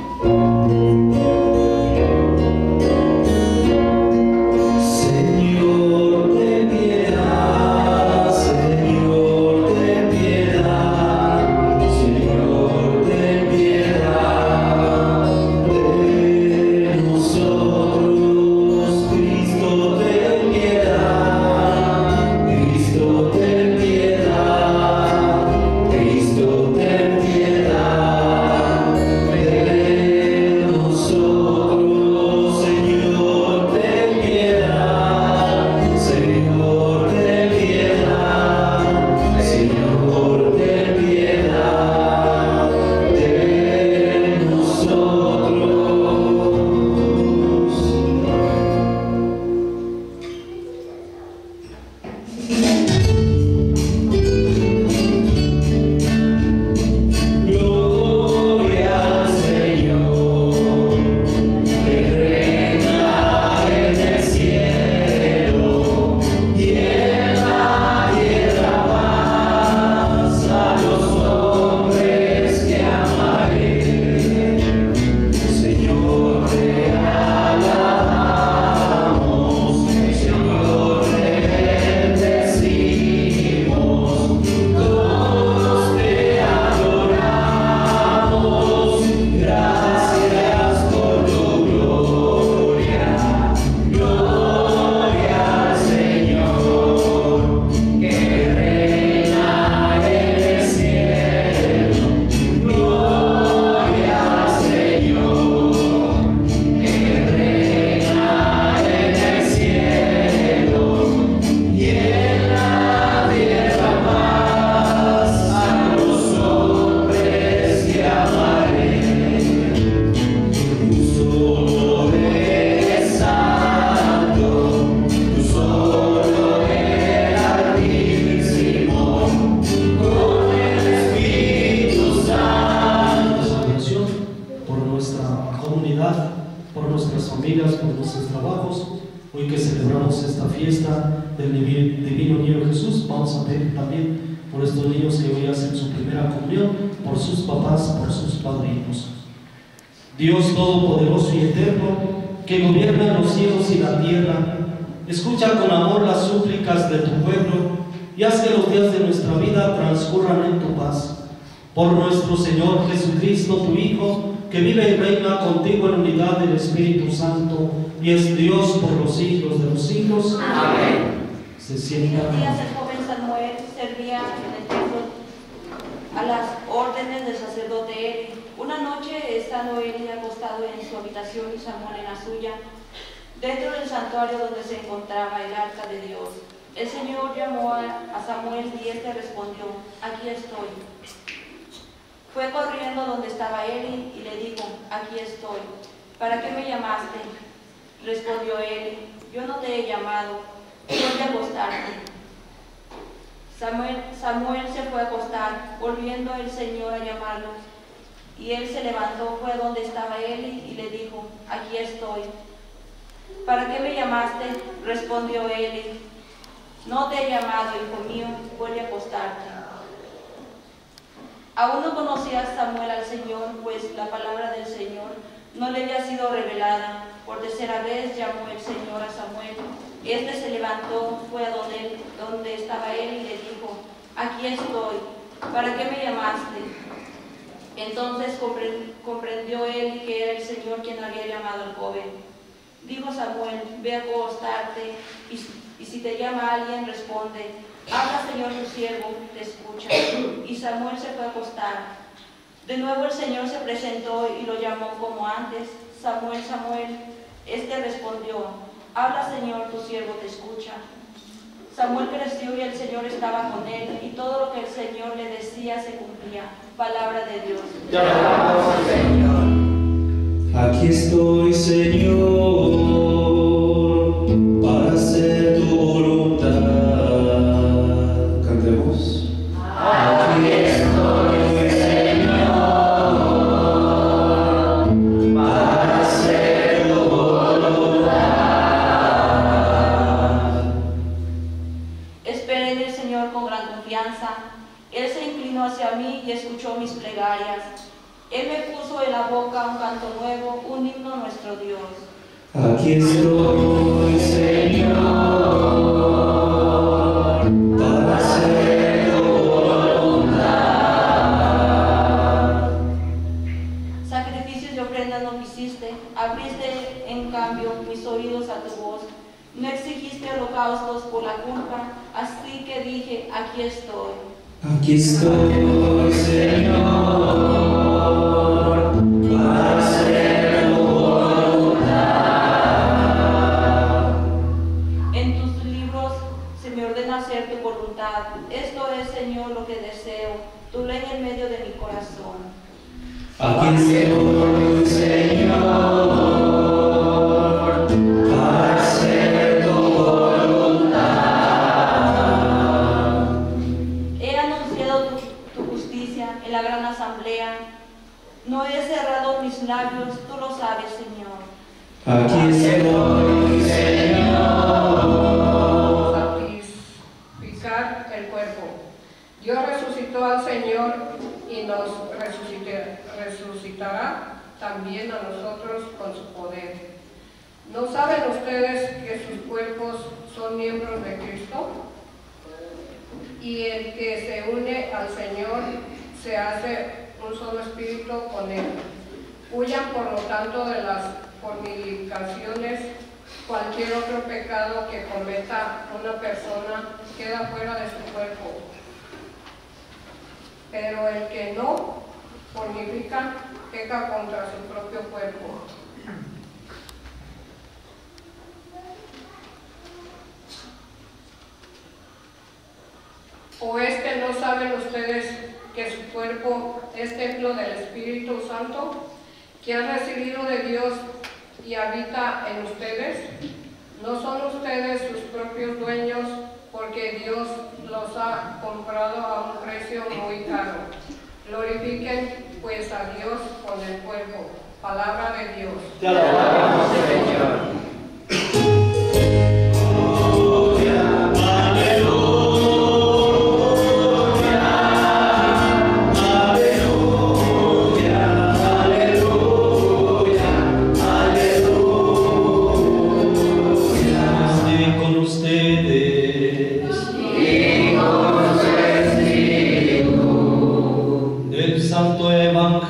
Cristo, ten piedad. familias, por nuestros trabajos. Hoy que celebramos esta fiesta del Divino Niño Jesús, vamos a pedir también por estos niños que hoy hacen su primera comunión, por sus papás, por sus padrinos. Dios Todopoderoso y Eterno, que gobierna los cielos y la tierra, escucha con amor las súplicas de tu pueblo y haz que los días de nuestra vida transcurran en tu paz. Por nuestro Señor Jesucristo, tu Hijo, que vive y reina contigo en unidad del Espíritu Santo y es Dios por los siglos de los siglos. Amén. Se En sienta. esos días el joven Samuel servía en el templo a las órdenes del sacerdote Eli. Una noche, estando Eli acostado en su habitación y Samuel en la suya, dentro del santuario donde se encontraba el arca de Dios, el Señor llamó a Samuel y éste respondió: aquí estoy. Fue corriendo donde estaba Eli y le dijo: aquí estoy. ¿Para qué me llamaste? Respondió Eli: yo no te he llamado, vuelve a acostarte. Samuel se fue a acostar, volviendo el Señor a llamarlo. Y él se levantó, fue donde estaba Eli y le dijo: aquí estoy. ¿Para qué me llamaste? Respondió Eli: no te he llamado, hijo mío, vuelve a acostarte. Aún no conocía Samuel al Señor, pues la palabra del Señor no le había sido revelada. Por tercera vez llamó el Señor a Samuel. Este se levantó, fue a donde estaba él y le dijo: aquí estoy, ¿para qué me llamaste? Entonces comprendió él que era el Señor quien había llamado al joven. Dijo Samuel: ve a acostarte, y si te llama alguien, responde: habla, Señor, tu siervo te escucha. Y Samuel se fue a acostar. De nuevo el Señor se presentó y lo llamó como antes: Samuel, Samuel. Este respondió: habla, Señor, tu siervo te escucha. Samuel creció y el Señor estaba con él, y todo lo que el Señor le decía se cumplía. Palabra de Dios. Te alabamos, Señor. Aquí estoy, Señor, para hacer tu voluntad. Cantemos. Aquí estoy, Señor, para hacer tu voluntad. Esperé en el Señor con gran confianza. Él se inclinó hacia mí y escuchó mis plegarias. Él me puso en la boca un canto nuevo, un himno a nuestro Dios. Aquí estoy, Señor, para hacer tu voluntad. Sacrificios y ofrendas no quisiste, abriste en cambio mis oídos a tu voz. No exigiste holocaustos por la culpa, así que dije: aquí estoy. Aquí estoy, Señor, para hacer tu voluntad. En tus libros se me ordena hacer tu voluntad. Esto es, Señor, lo que deseo, tu ley en medio de mi corazón. Aquí estoy, Señor, para hacer tu voluntad. He anunciado tu justicia en la gran asamblea. No he cerrado mis labios, tú lo sabes, Señor. Aquí estoy, Señor. Santificar el cuerpo. Dios resucitó al Señor y nos resucitará también a nosotros con su poder. ¿No saben ustedes que sus cuerpos son miembros de Cristo? Y el que se une al Señor se hace un solo espíritu con Él. Huyan por lo tanto de las fornicaciones. Cualquier otro pecado que cometa una persona queda fuera de su cuerpo. Pero el que no fornifica peca contra su propio cuerpo. ¿O es que no saben ustedes que su cuerpo es templo del Espíritu Santo, que han recibido de Dios y habita en ustedes? ¿No son ustedes sus propios dueños, porque Dios los ha comprado a un precio muy caro? Glorifiquen pues a Dios con el cuerpo. Palabra de Dios. Te alabamos, Señor.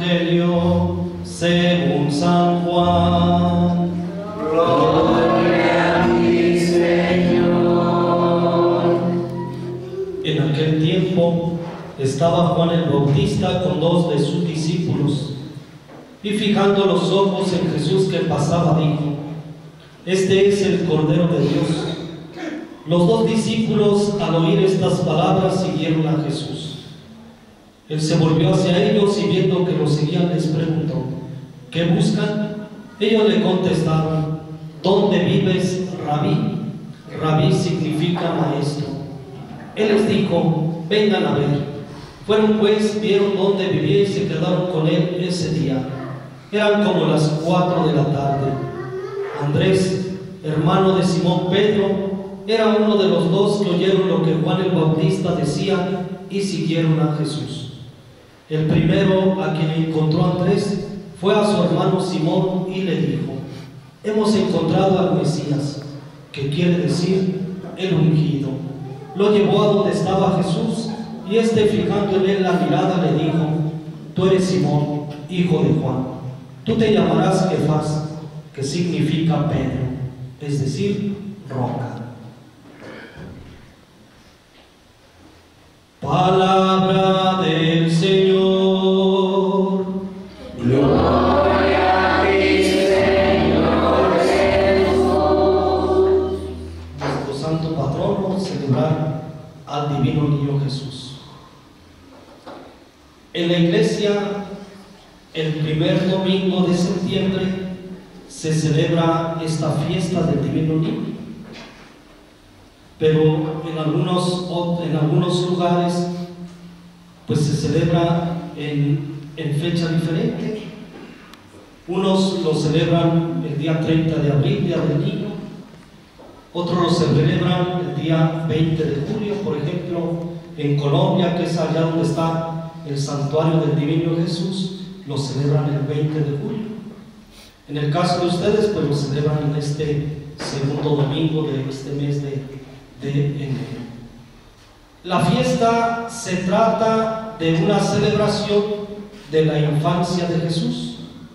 Evangelio según San Juan. Gloria a ti, Señor. En aquel tiempo estaba Juan el Bautista con 2 de sus discípulos, y fijando los ojos en Jesús que pasaba, dijo: Este es el Cordero de Dios. Los 2 discípulos, al oír estas palabras, siguieron a Jesús. Él se volvió hacia ellos y viendo que los seguían, les preguntó: ¿Qué buscan? Ellos le contestaron: ¿Dónde vives, Rabí? Rabí significa maestro. Él les dijo: Vengan a ver. Fueron pues, vieron dónde vivía y se quedaron con él ese día. Eran como las 4 de la tarde. Andrés, hermano de Simón Pedro, era uno de los 2 que oyeron lo que Juan el Bautista decía y siguieron a Jesús. El primero a quien encontró Andrés fue a su hermano Simón y le dijo: Hemos encontrado al Mesías, que quiere decir el ungido. Lo llevó a donde estaba Jesús, y este, fijando en él la mirada, le dijo: Tú eres Simón, hijo de Juan. Tú te llamarás Kefas, que significa Pedro, es decir, roca. Palabra del Señor. Gloria a ti, Señor Jesús. Nuestro santo patrono, celebrar al divino niño Jesús. En la iglesia, el primer domingo de septiembre se celebra esta fiesta del divino niño, pero en algunos lugares pues se celebra en fecha diferente. Unos lo celebran el día 30 de abril, Día del Niño. Otros lo celebran el día 20 de julio, por ejemplo, en Colombia, que es allá donde está el santuario del Divino Jesús, lo celebran el 20 de julio. En el caso de ustedes, pues lo celebran en este segundo domingo de este mes de enero. La fiesta se trata de una celebración de la infancia de Jesús,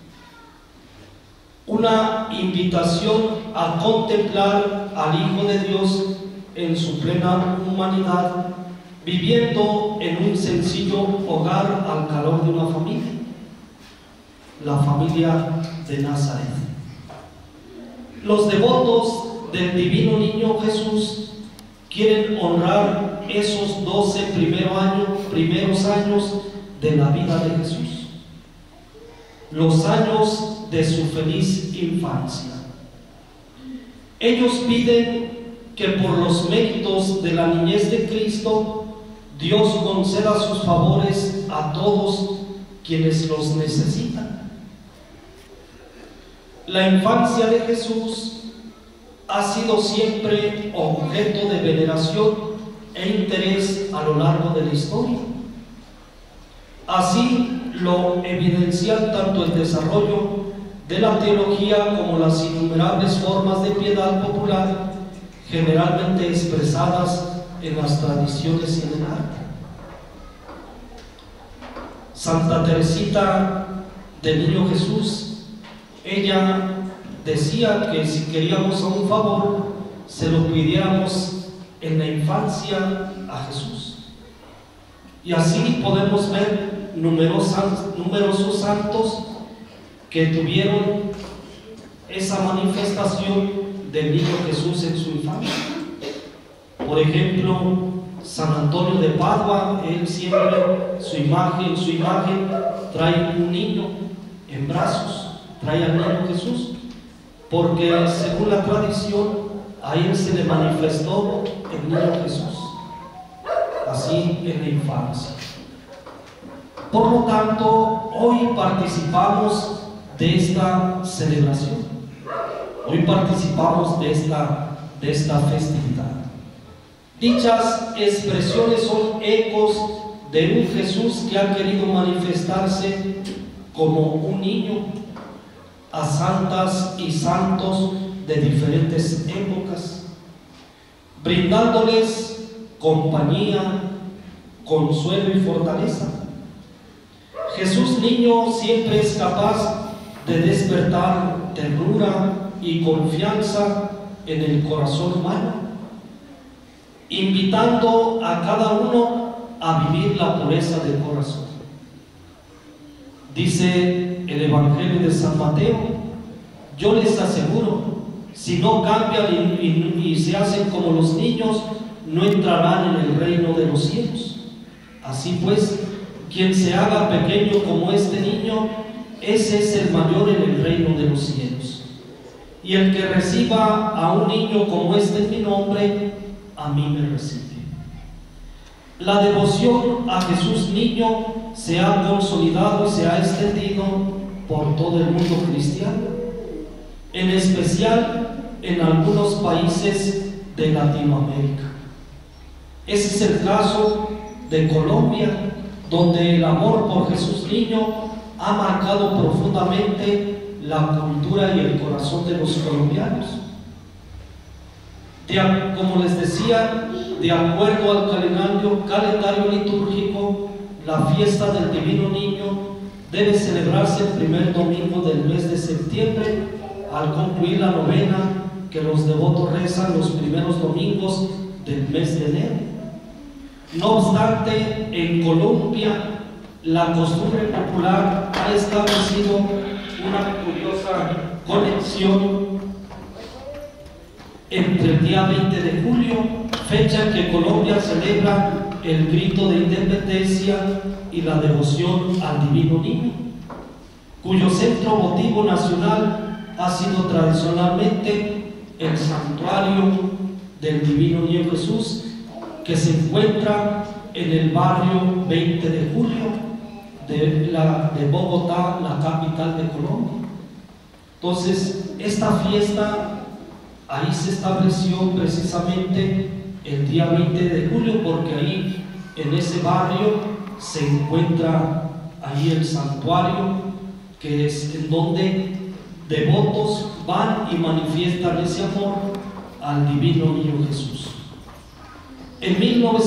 una invitación a contemplar al Hijo de Dios en su plena humanidad, viviendo en un sencillo hogar al calor de una familia, la familia de Nazaret. Los devotos del divino niño Jesús quieren honrar esos 12 primeros años de la vida de Jesús, los años de su feliz infancia. Ellos piden que por los méritos de la niñez de Cristo, Dios conceda sus favores a todos quienes los necesitan. La infancia de Jesús ha sido siempre objeto de veneración e interés a lo largo de la historia. Así lo evidencian tanto el desarrollo de la teología como las innumerables formas de piedad popular, generalmente expresadas en las tradiciones y en el arte. Santa Teresita del Niño Jesús, ella decía que si queríamos a un favor, se lo pidiéramos en la infancia a Jesús. Y así podemos ver numerosos santos que tuvieron esa manifestación del niño Jesús en su infancia. Por ejemplo, San Antonio de Padua, él siempre, su imagen trae un niño en brazos, trae al niño Jesús, porque según la tradición, a él se le manifestó el niño Jesús, así en la infancia. Por lo tanto, hoy participamos de esta celebración, hoy participamos de esta festividad. Dichas expresiones son ecos de un Jesús que ha querido manifestarse como un niño a santas y santos de diferentes épocas, brindándoles compañía, consuelo y fortaleza. Jesús niño siempre es capaz de despertar ternura y confianza en el corazón humano, invitando a cada uno a vivir la pureza del corazón. Dice el Evangelio de San Mateo: yo les aseguro, si no cambian y se hacen como los niños, no entrarán en el reino de los cielos. Así pues, quien se haga pequeño como este niño, ese es el mayor en el reino de los cielos. Y el que reciba a un niño como este en mi nombre, a mí me recibe. La devoción a Jesús niño se ha consolidado y se ha extendido por todo el mundo cristiano, en especial en algunos países de Latinoamérica. Ese es el caso de Colombia, donde el amor por Jesús niño ha marcado profundamente la cultura y el corazón de los colombianos. Como les decía, de acuerdo al calendario litúrgico, la fiesta del Divino Niño debe celebrarse el primer domingo del mes de septiembre, al concluir la novena que los devotos rezan los primeros domingos del mes de enero. No obstante, en Colombia la costumbre popular ha establecido una curiosa conexión entre el día 20 de julio, fecha en que Colombia celebra el grito de independencia y la devoción al Divino Niño, cuyo centro votivo nacional ha sido tradicionalmente el santuario del Divino Niño Jesús, que se encuentra en el barrio 20 de julio de Bogotá, la capital de Colombia. Entonces, esta fiesta ahí se estableció precisamente el día 20 de julio, porque ahí en ese barrio se encuentra ahí el santuario, que es en donde devotos van y manifiestan ese amor al Divino Niño Jesús. En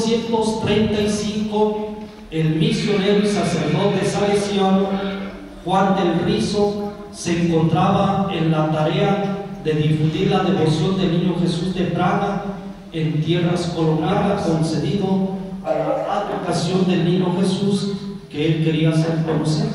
1935, el misionero y sacerdote salesiano Juan del Rizo se encontraba en la tarea de difundir la devoción del Niño Jesús de Praga en tierras colombianas, concedido a la advocación del Niño Jesús que él quería hacer conocer.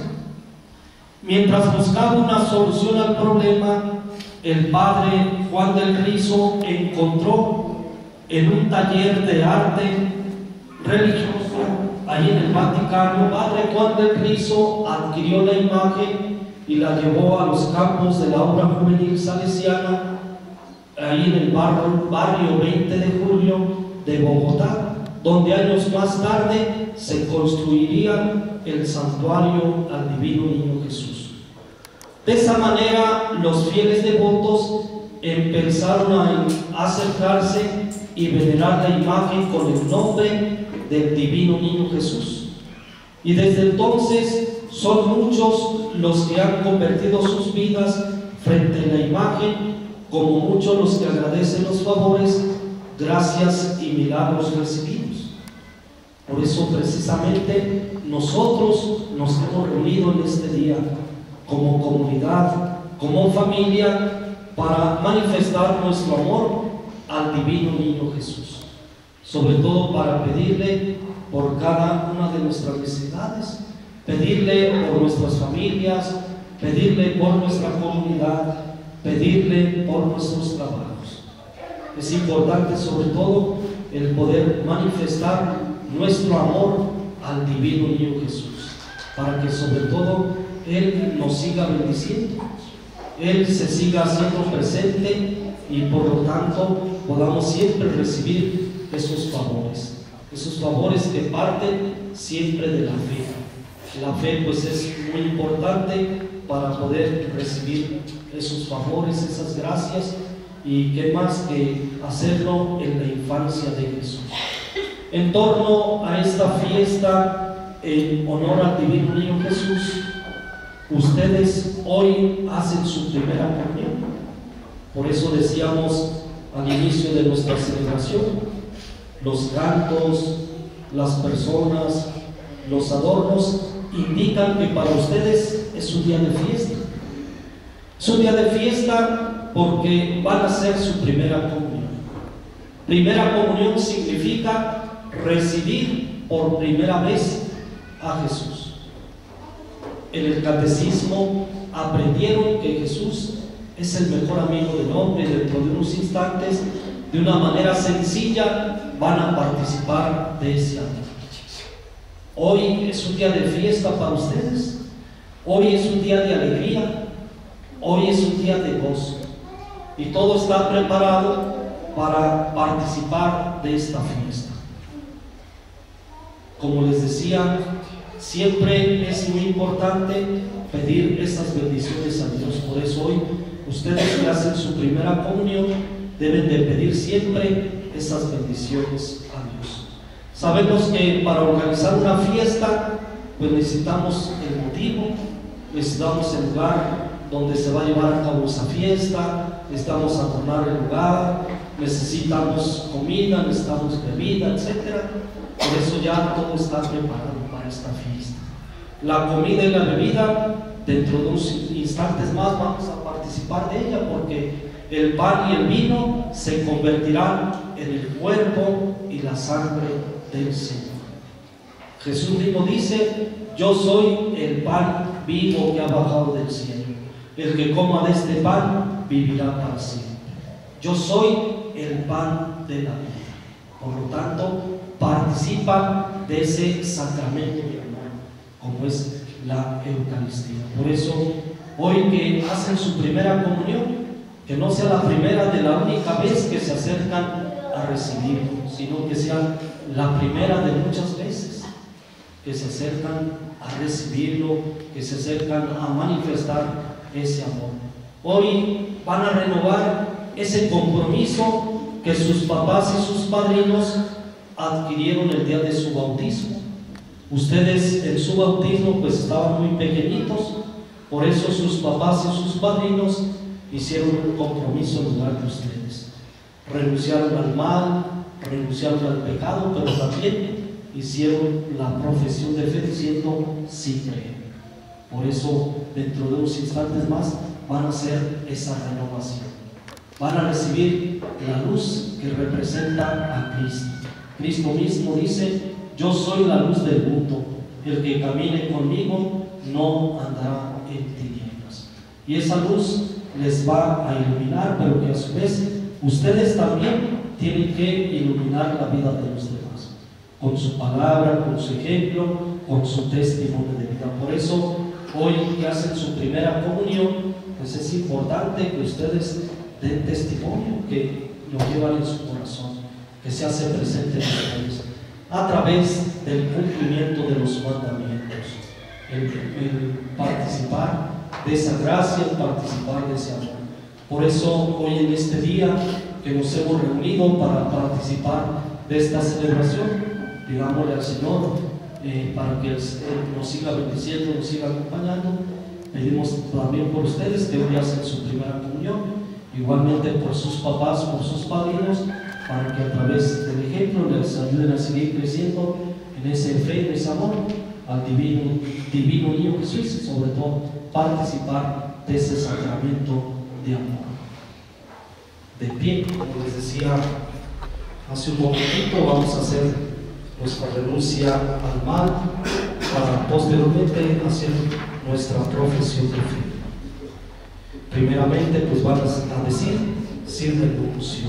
Mientras buscaba una solución al problema, el padre Juan del Rizo encontró en un taller de arte religioso ahí en el Vaticano. Padre Juan del Rizo adquirió la imagen y la llevó a los campos de la obra juvenil salesiana, ahí en el barrio 20 de julio de Bogotá, donde años más tarde se construiría el santuario al Divino Niño Jesús. De esa manera, los fieles devotos empezaron a acercarse y venerar la imagen con el nombre del Divino Niño Jesús. Y desde entonces son muchos los que han convertido sus vidas frente a la imagen, como muchos los que agradecen los favores, gracias y milagros recibidos. Por eso precisamente nosotros nos hemos reunido en este día como comunidad, como familia, para manifestar nuestro amor al Divino Niño Jesús, sobre todo para pedirle por cada una de nuestras necesidades, pedirle por nuestras familias, pedirle por nuestra comunidad, pedirle por nuestros trabajos. Es importante sobre todo el poder manifestar nuestro amor al Divino Niño Jesús, para que sobre todo Él nos siga bendiciendo, Él se siga haciendo presente y por lo tanto podamos siempre recibir esos favores que parten siempre de la fe. La fe pues es muy importante para poder recibir esos favores, esas gracias, y qué más que hacerlo en la infancia de Jesús. En torno a esta fiesta en honor al Divino Niño Jesús, ustedes hoy hacen su primera comunión. Por eso decíamos al inicio de nuestra celebración, los cantos, las personas, los adornos indican que para ustedes es un día de fiesta. Es un día de fiesta porque van a hacer su primera comunión. Primera comunión significa recibir por primera vez a Jesús. En el catecismo aprendieron que Jesús es el mejor amigo del hombre. Dentro de unos instantes, de una manera sencilla, van a participar de ese amor. Hoy es un día de fiesta para ustedes. Hoy es un día de alegría. Hoy es un día de gozo. Y todo está preparado para participar de esta fiesta. Como les decía, siempre es muy importante pedir esas bendiciones a Dios. Por eso hoy, ustedes que hacen su primera comunión, deben de pedir siempre esas bendiciones a Dios. Sabemos que para organizar una fiesta, pues necesitamos el motivo, necesitamos el lugar donde se va a llevar a cabo esa fiesta, necesitamos adornar el lugar, necesitamos comida, necesitamos bebida, etc. Por eso ya todo está preparado para esta fiesta. La comida y la bebida, dentro de unos instantes más vamos a participar de ella, porque el pan y el vino se convertirán en el cuerpo y la sangre del Señor. Jesús mismo dice: yo soy el pan vivo que ha bajado del cielo. El que coma de este pan vivirá para siempre. Yo soy el pan de la vida. Por lo tanto, participan de ese sacramento de amor, como es la Eucaristía. Por eso, hoy que hacen su primera comunión, que no sea la primera de la única vez que se acercan a recibirlo, sino que sea la primera de muchas veces que se acercan a recibirlo, que se acercan a manifestar ese amor. Hoy van a renovar ese compromiso que sus papás y sus padrinos adquirieron el día de su bautismo. Ustedes en su bautismo pues estaban muy pequeñitos, por eso sus papás y sus padrinos hicieron un compromiso en lugar de ustedes. Renunciaron al mal, renunciaron al pecado, pero también hicieron la profesión de fe diciendo sí creo. Por eso, dentro de unos instantes más, van a hacer esa renovación. Van a recibir la luz que representa a Cristo. Cristo mismo dice: yo soy la luz del mundo. El que camine conmigo no andará en tinieblas. Y esa luz les va a iluminar, pero que a su vez ustedes también tienen que iluminar la vida de los demás, con su palabra, con su ejemplo, con su testimonio de vida. Por eso, hoy que hacen su primera comunión, pues es importante que ustedes den testimonio, que lo llevan en su corazón, que se hace presente en ustedes, a través del cumplimiento de los mandamientos, el participar de esa gracia, el participar de ese amor. Por eso, hoy en este día que nos hemos reunido para participar de esta celebración, digámosle al Señor, para que nos siga bendiciendo, nos siga acompañando. Pedimos también por ustedes que hoy hacen su primera comunión, igualmente por sus papás, por sus padrinos, para que a través del ejemplo les ayuden a seguir creciendo en ese fe, en ese amor al divino niño Jesús, y sobre todo participar de ese sacramento de amor. De pie, como les decía hace un momentito, vamos a hacer nuestra renuncia al mal para posteriormente hacer nuestra profesión de fe. Primeramente, pues van a decir: sí renuncio.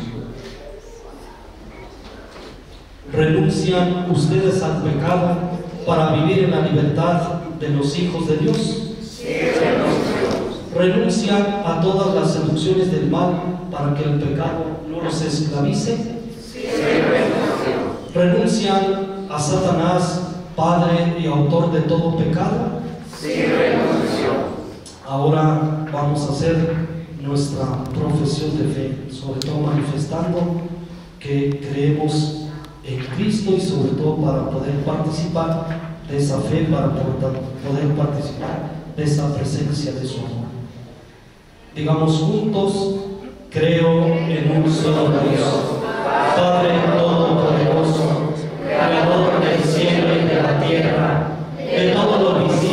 ¿Renuncian ustedes al pecado para vivir en la libertad de los hijos de Dios? Sí, renuncio. ¿Renuncian a todas las seducciones del mal para que el pecado no los esclavice? Sí, renuncio. ¿Renuncian a Satanás, padre y autor de todo pecado? Sí, renuncio. Ahora vamos a hacer nuestra profesión de fe, sobre todo manifestando que creemos en Cristo y sobre todo para poder participar de esa fe, para poder participar de esa presencia de su amor. Digamos juntos: creo en un solo Dios, Padre Todopoderoso, Creador del cielo y de la tierra, de todo lo visible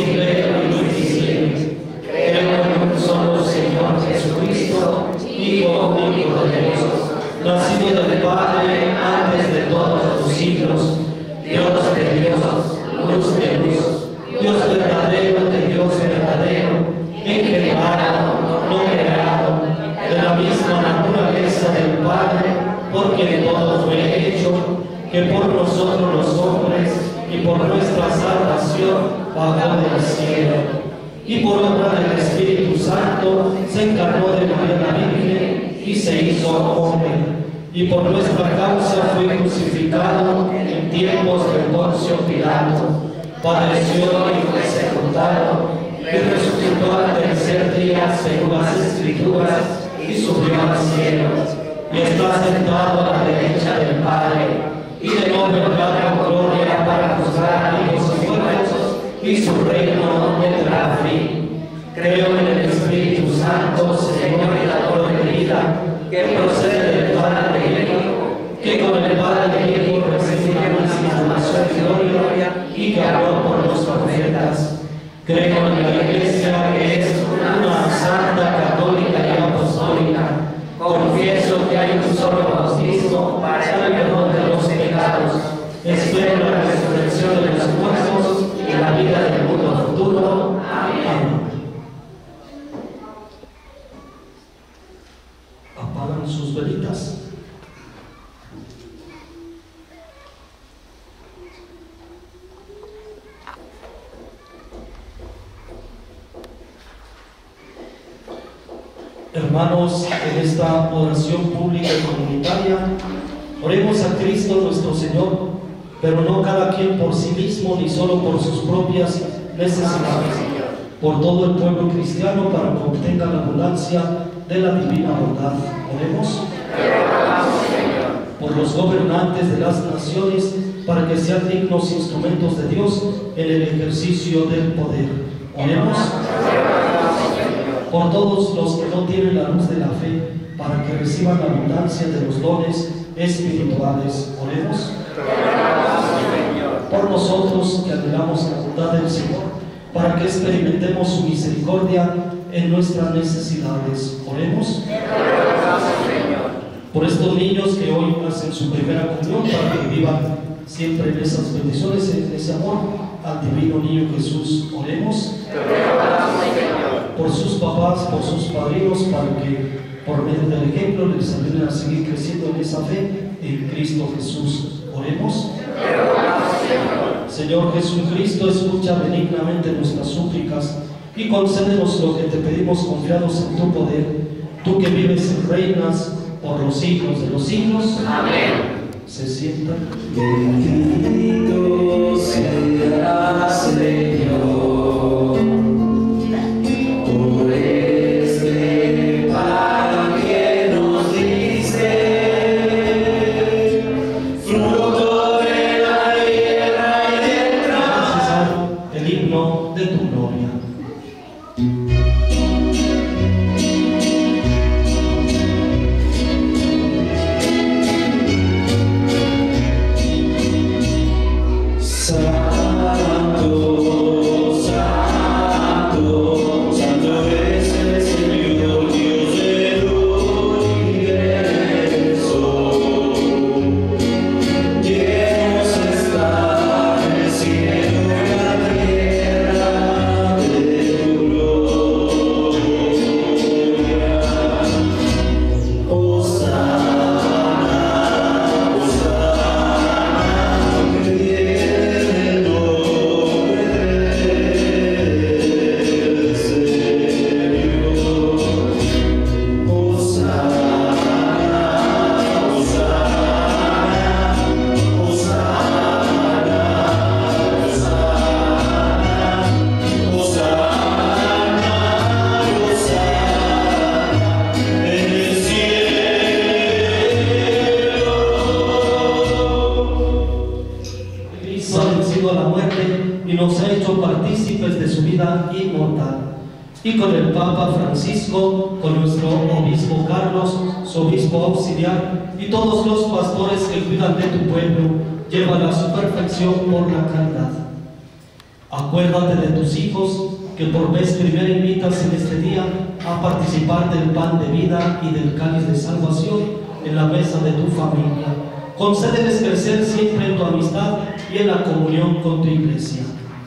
quien todo fue hecho, que por nosotros los hombres y por nuestra salvación bajó del cielo. Y por obra del Espíritu Santo se encarnó de María la Virgen y se hizo hombre. Y por nuestra causa fue crucificado en tiempos de Poncio Pilato. Padeció y fue sepultado, y resucitó al tercer día según las Escrituras, y subió al cielo, y está sentado a la derecha del Padre, y de nuevo vendrá con gloria para juzgar a vivos y muertos, y su reino no tendrá fin. Creo en el Espíritu Santo, Señor y dador de vida, que procede del Padre y del Hijo, que con el Padre y el Hijo recibimos salvación y gloria, y que habló por los profetas. Creo en la Iglesia, que es una santa, católica y apostólica. Confieso que hay un solo bautismo para el perdón de los pecados. Espero la resurrección de los muertos y la vida del mundo futuro. Amén. Apagan sus velitas. Hermanos, en esta oración pública y comunitaria, oremos a Cristo nuestro Señor, pero no cada quien por sí mismo ni solo por sus propias necesidades, por todo el pueblo cristiano para que obtenga la abundancia de la divina bondad. Oremos por los gobernantes de las naciones para que sean dignos instrumentos de Dios en el ejercicio del poder. Oremos por todos los que no tienen la luz de la fe, para que reciban la abundancia de los dones espirituales. Oremos por nosotros que anhelamos la bondad del Señor, para que experimentemos su misericordia en nuestras necesidades. Oremos por estos niños que hoy hacen su primera comunión, para que vivan siempre en esas bendiciones, en ese amor al divino niño Jesús. Oremos por sus papás, por sus padrinos, para que por medio del ejemplo les ayuden a seguir creciendo en esa fe en Cristo Jesús. Oremos. Señor Jesucristo, escucha benignamente nuestras súplicas y concédenos lo que te pedimos confiados en tu poder, tú que vives y reinas por los siglos de los siglos. Amén. Se sientan. Bendito sea Señor. Y con el Papa Francisco, con nuestro obispo Carlos, su obispo auxiliar, y todos los pastores que cuidan de tu pueblo, llévala a su perfección por la caridad. Acuérdate de tus hijos, que por vez primera invitas en este día a participar del pan de vida y del cáliz de salvación en la mesa de tu familia. Concédeles crecer siempre en tu amistad y en la comunión con tu iglesia.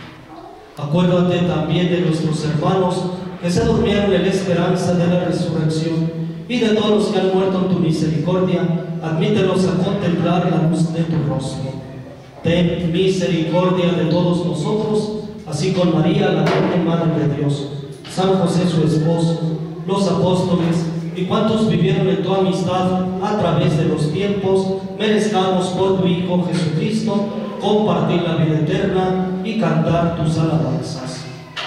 Acuérdate también de nuestros hermanos que se durmieron en la esperanza de la resurrección, y de todos los que han muerto en tu misericordia, admítelos a contemplar la luz de tu rostro. Ten misericordia de todos nosotros, así con María, la Virgen Madre de Dios, San José su esposo, los apóstoles y cuantos vivieron en tu amistad a través de los tiempos, merezcamos por tu Hijo Jesucristo compartir la vida eterna y cantar tus alabanzas.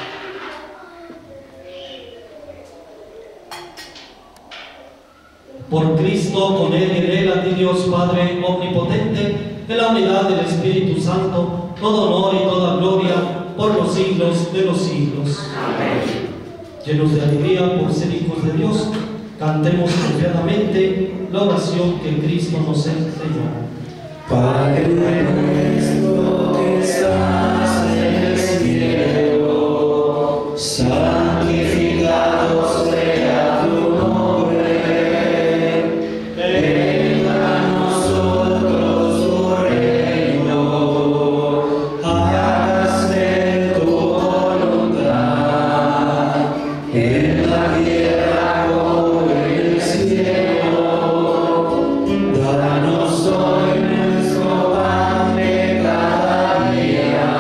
Por Cristo, con Él y en Él, a ti Dios Padre omnipotente, en la unidad del Espíritu Santo, todo honor y toda gloria por los siglos de los siglos. Amén. Llenos de alegría por ser hijos de Dios, cantemos confiadamente la oración que Cristo nos enseñó. Padre nuestro que estás en el cielo, santificado sea tu nombre. Venga a nosotros tu reino, hágase tu voluntad, en la tierra como en el cielo. Danos hoy nuestro pan de cada día,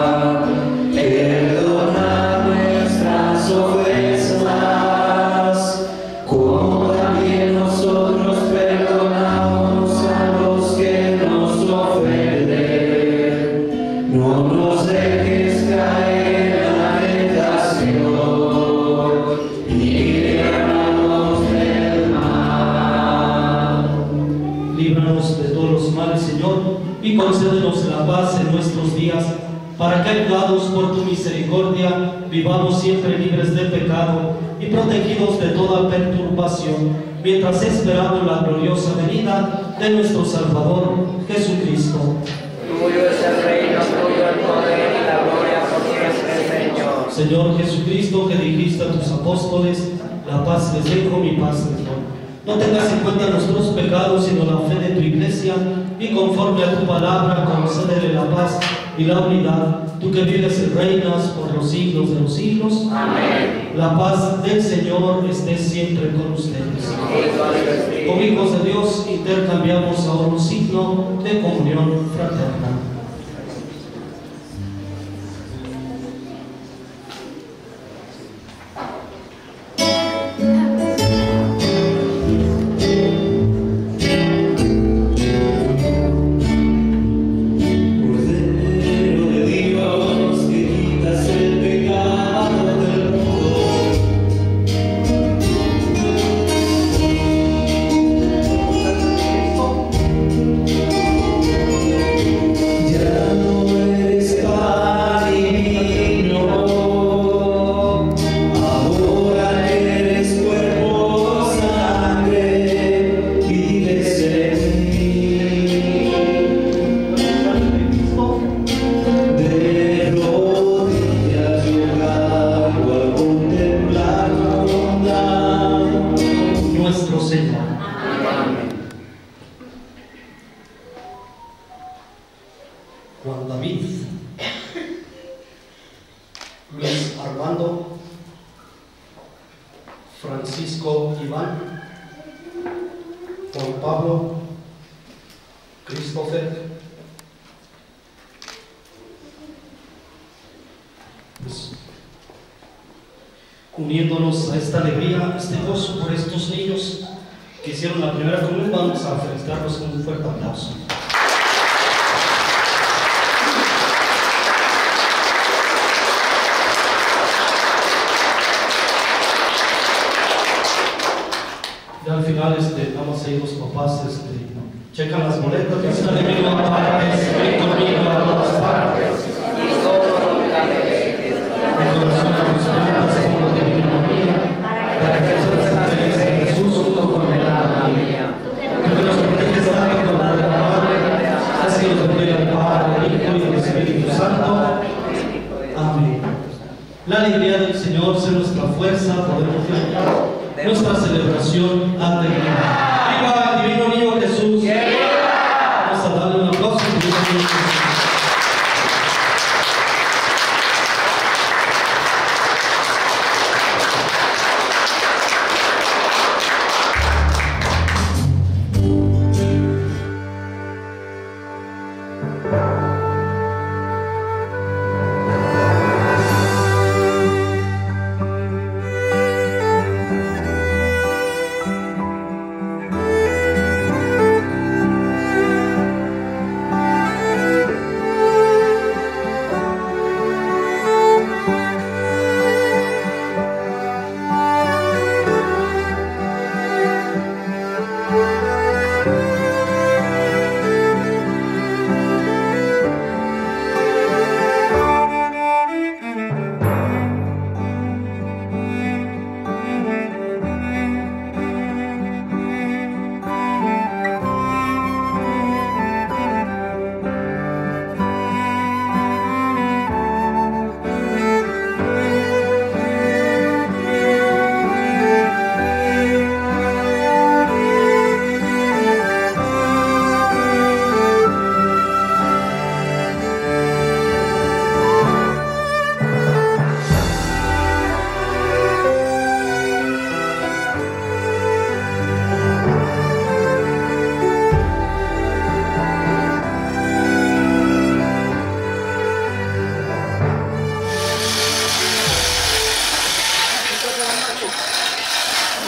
perdona nuestras ofensas, como también nosotros perdonamos a los que nos ofenden. No nos dejes caer en la tentación, y líbranos del mal. Líbranos de todos los males, Señor, y concédenos la paz en nuestros días, para que, ayudados por tu misericordia, vivamos siempre libres de pecado y protegidos de toda perturbación, mientras esperamos la gloriosa venida de nuestro Salvador, Jesucristo. Tuyo es el reino, tuyo el poder y la gloria por siempre, Señor. Señor Jesucristo, que dijiste a tus apóstoles, la paz les dejo, mi paz les doy. No tengas en cuenta nuestros pecados, sino la fe de tu Iglesia, y conforme a tu palabra, concédele la paz y la unidad, tú que vives y reinas por los siglos de los siglos. Amén. La paz del Señor esté siempre con ustedes. Como hijos de Dios, intercambiamos ahora un signo de comunión fraterna. Cordero de Dios, que quitas el pecado del mundo, ya no eres pan y vino, ahora eres cuerpo, sangre, vives en mí. De rodillas yo caigo al contemplar tu bondad. Nuestro Señor. Juan David, Luis Armando, Francisco Iván, Juan Pablo, Christopher, pues, uniéndonos a esta alegría, a este gozo por estos niños que hicieron la primera comunión, vamos a felicitarlos con un fuerte aplauso. Ya al final vamos a ir los papás, checan las boletas, que están de mí a partes, ven conmigo a todas partes. Y todo lo que la dejes, Mi corazón a tus manos como lo de mi María, para que seas feliz en Jesús junto con el alma mía. Que nos proteges tanto con la de la Madre, así nos bendiga el Padre, el Hijo y el Espíritu Santo. Amén. La alegría del Señor sea nuestra fuerza, podemos celebrar nuestra celebración ante Él. ¡Viva el divino niño Jesús! Vamos a darle un aplauso al divino niño Jesús.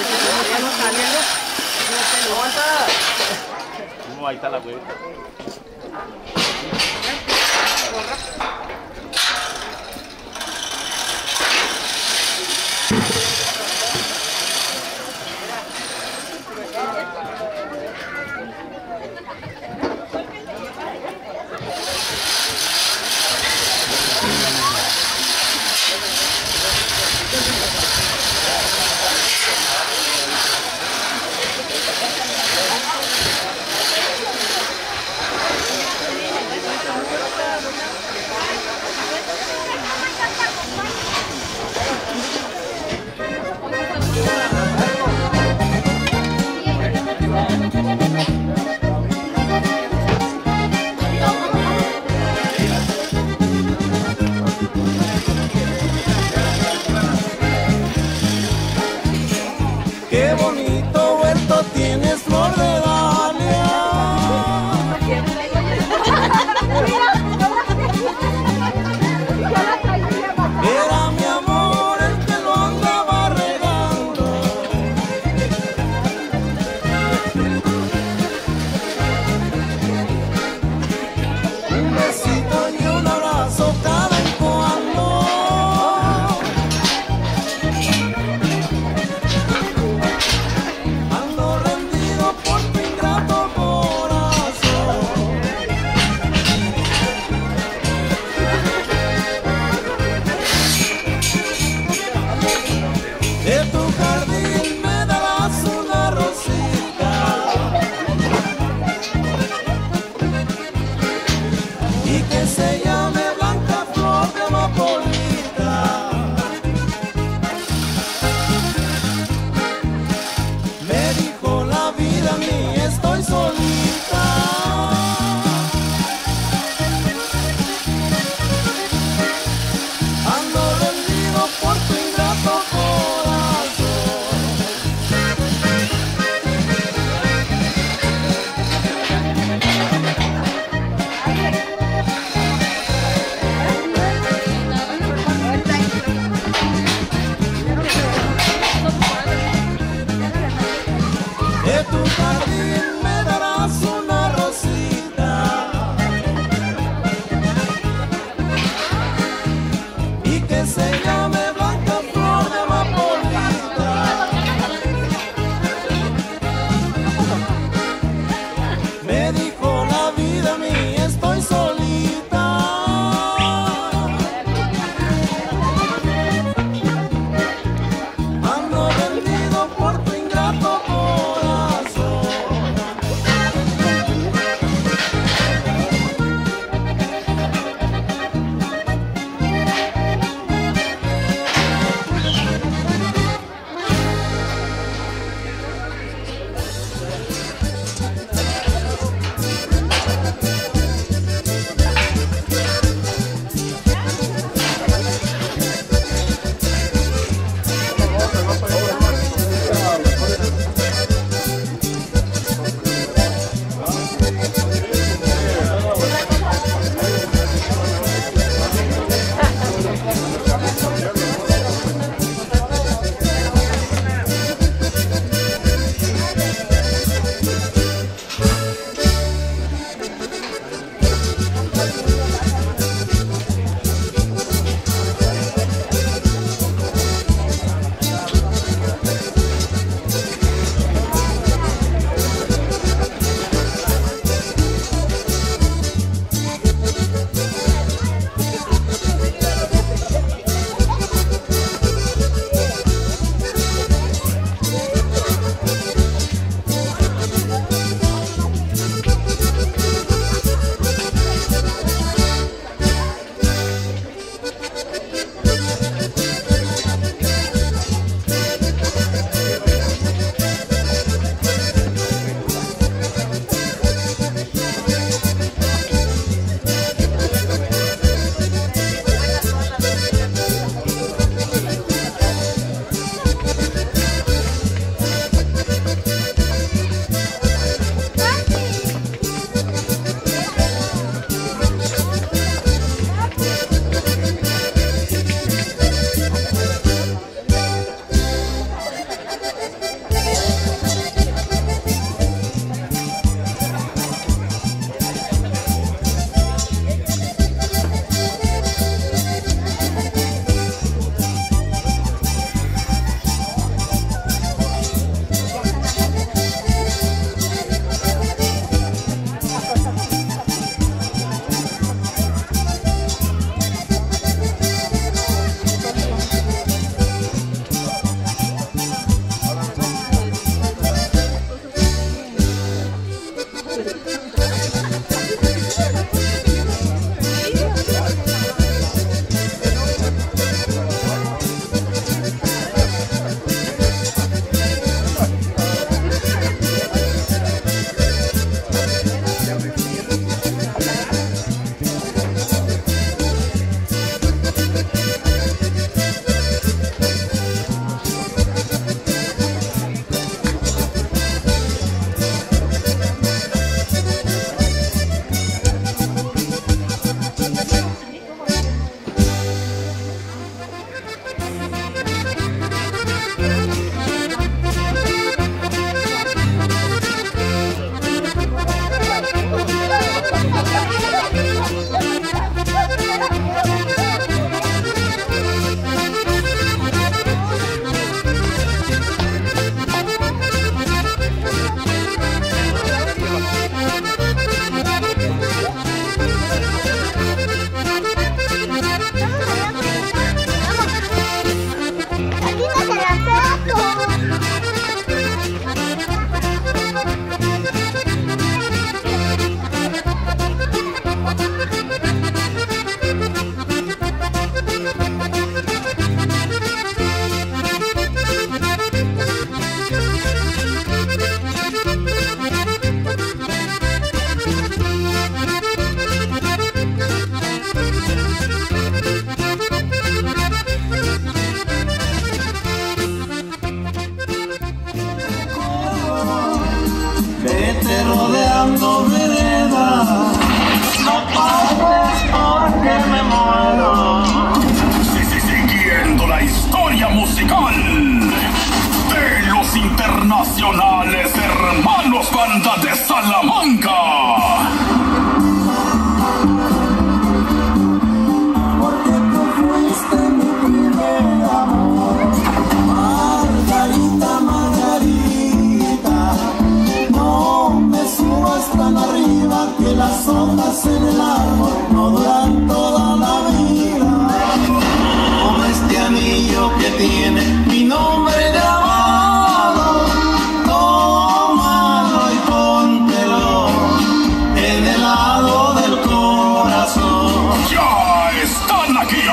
No, ahí está la hueva. Qué bonito huerto tienes, flor de dalia. Era mi amor el que lo andaba regando. Un besito y un abrazo cada en cuando. Ando rendido por tu ingrato corazón. De tu jardín me darás una rosita y que se llame blanca flor de amapolita. Me dijo la vida mía, estoy solita. Ando rendido por tu ingrato corazón. De tu jardín me darás una rosita y que se llame blanca flor de amapolita. Me dijo la vida mía, estoy solita. Ando rendido por tu ingrato corazón. musical de los internacionales hermanos banda de Salamanca. Porque tú fuiste mi primer amor, Margarita, Margarita. No me subas tan arriba, que las hojas en el árbol no duran toda la vida. Toma este anillo que tiene mi nombre grabado, tómalo y póntelo en el lado del corazón. Ya están aquí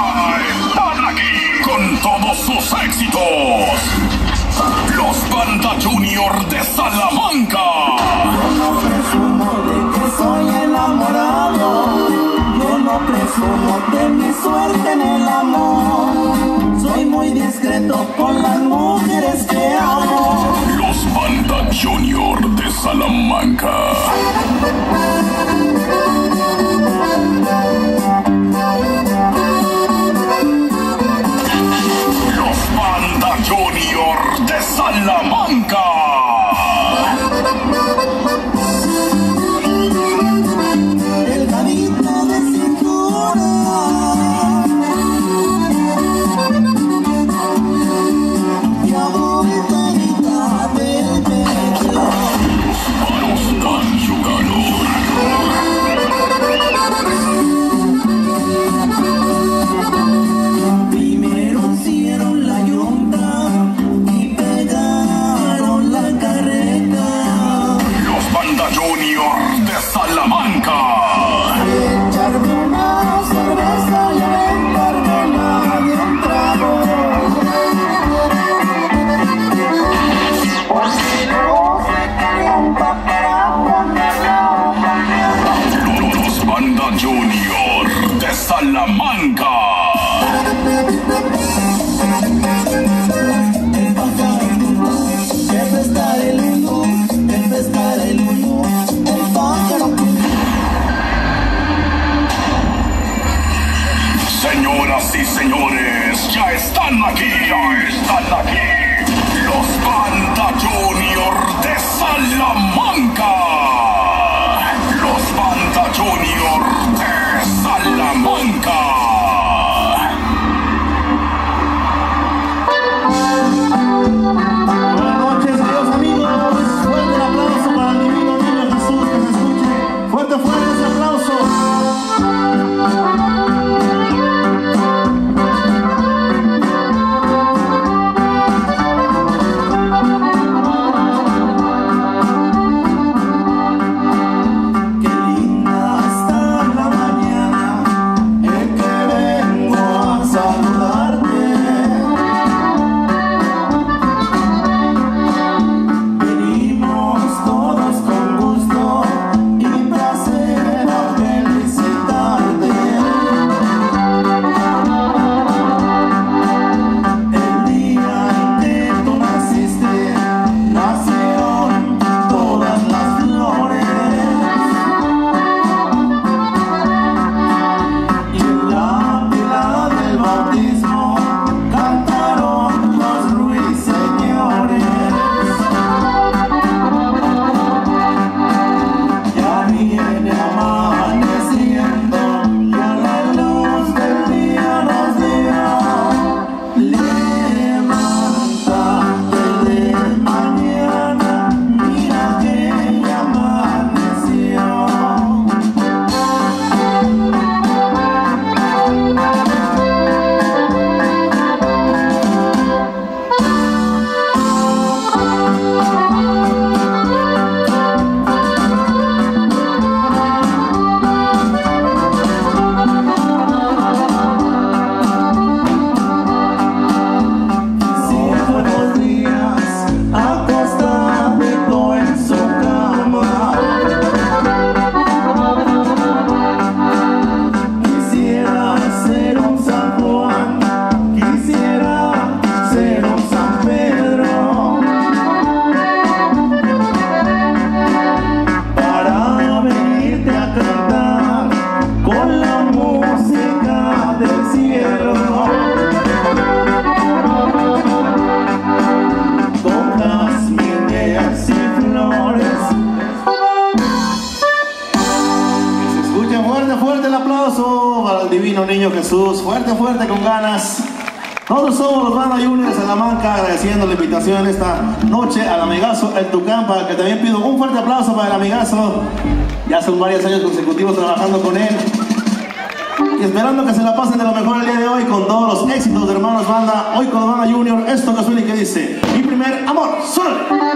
con todos sus éxitos, los Banda Junior de Salamanca. Yo no presumo de que soy enamorado, yo no presumo de mi suerte en el amor. Soy muy discreto con las mujeres que amo. Los Banda Junior de Salamanca. Los Banda Junior de Salamanca. Delgadita de cintura y abultadita del pecho. Para divino niño Jesús. Fuerte, fuerte, con ganas. Nosotros somos los Banda Junior de Salamanca, agradeciendo la invitación esta noche al amigazo El Tucampa, que también pido un fuerte aplauso para el amigazo. Ya son varios años consecutivos trabajando con él. Y esperando que se la pasen de lo mejor el día de hoy con todos los éxitos de Hermanos Banda. Hoy con Banda Junior, esto que suena y que dice: Mi primer amor, suena.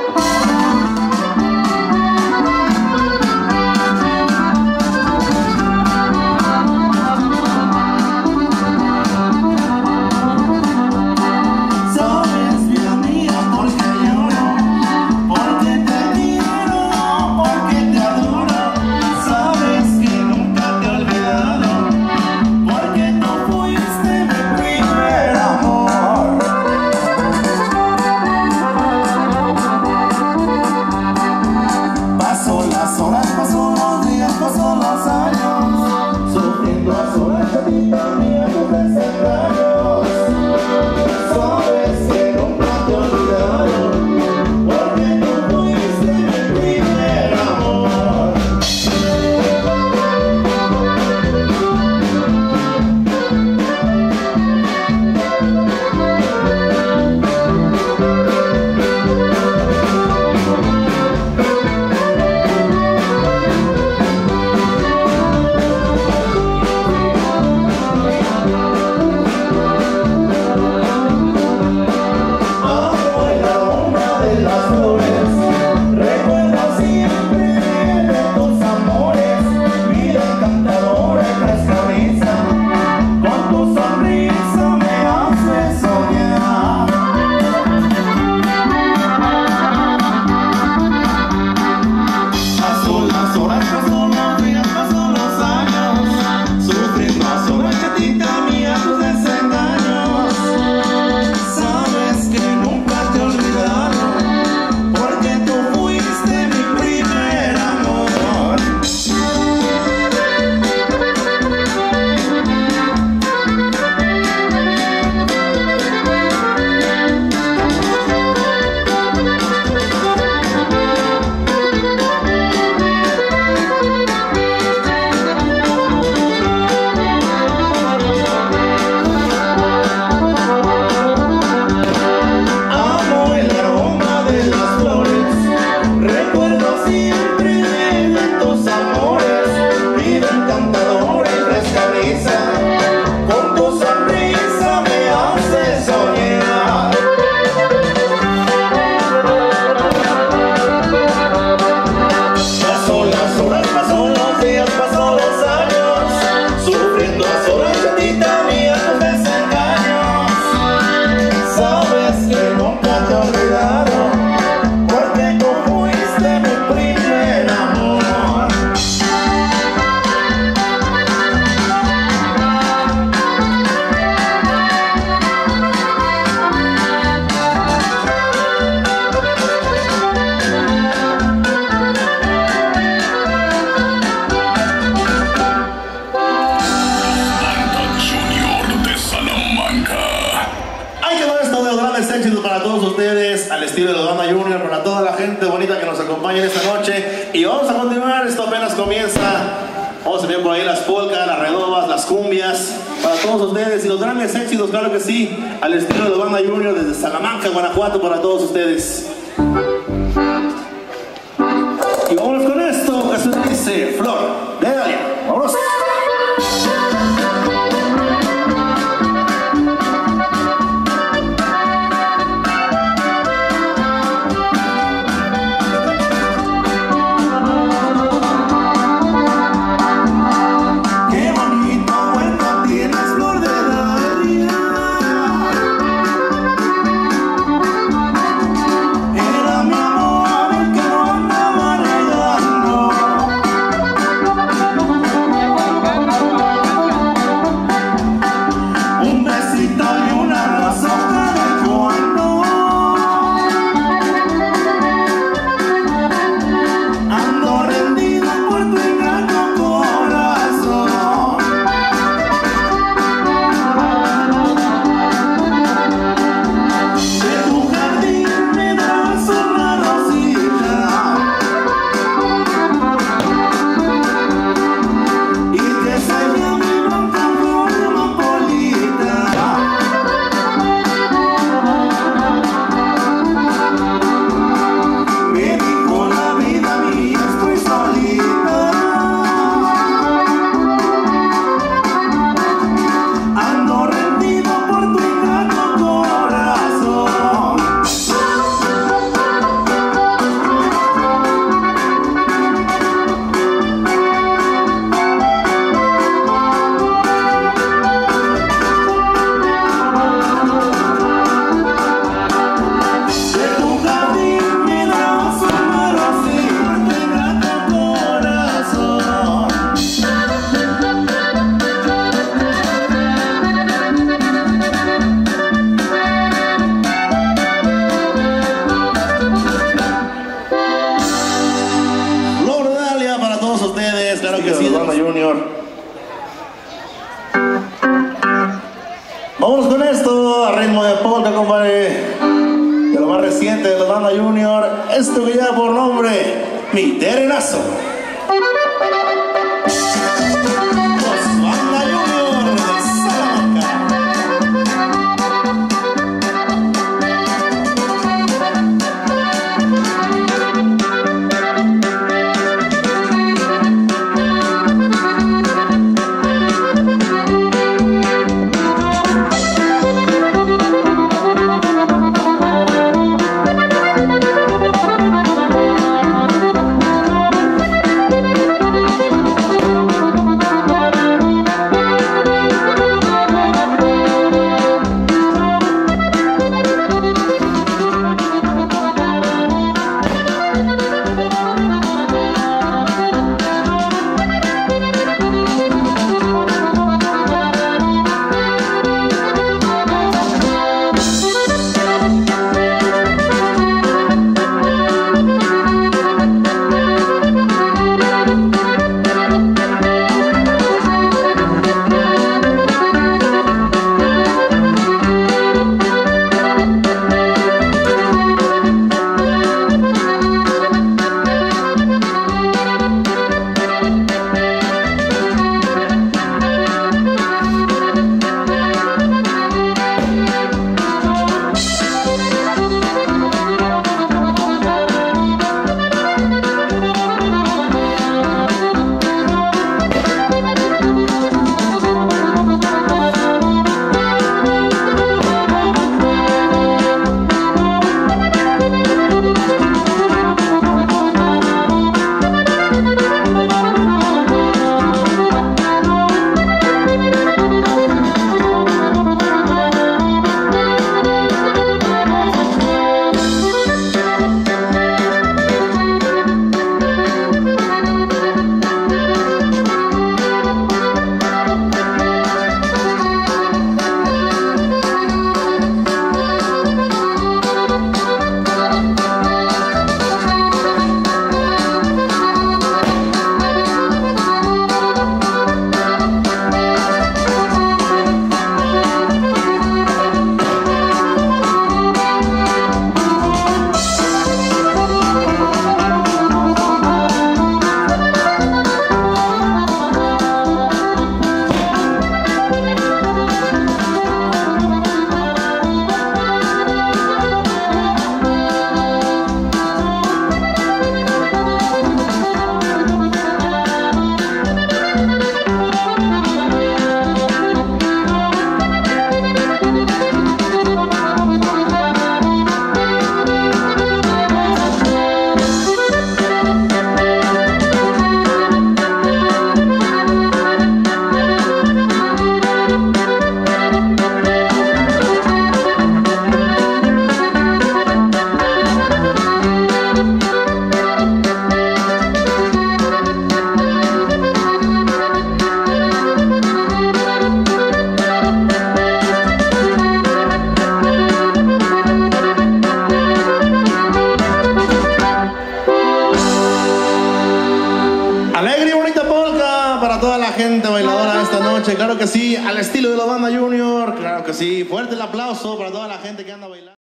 Al estilo de Banda Junior desde Salamanca, Guanajuato, para todos ustedes. Y vámonos con esto que se dice Flor de Dalia. Vámonos. Era mi reciente de la banda Junior, esto que lleva por nombre Mi Terenazo. Claro que sí, al estilo de la banda Junior, claro que sí. Fuerte el aplauso para toda la gente que anda bailando.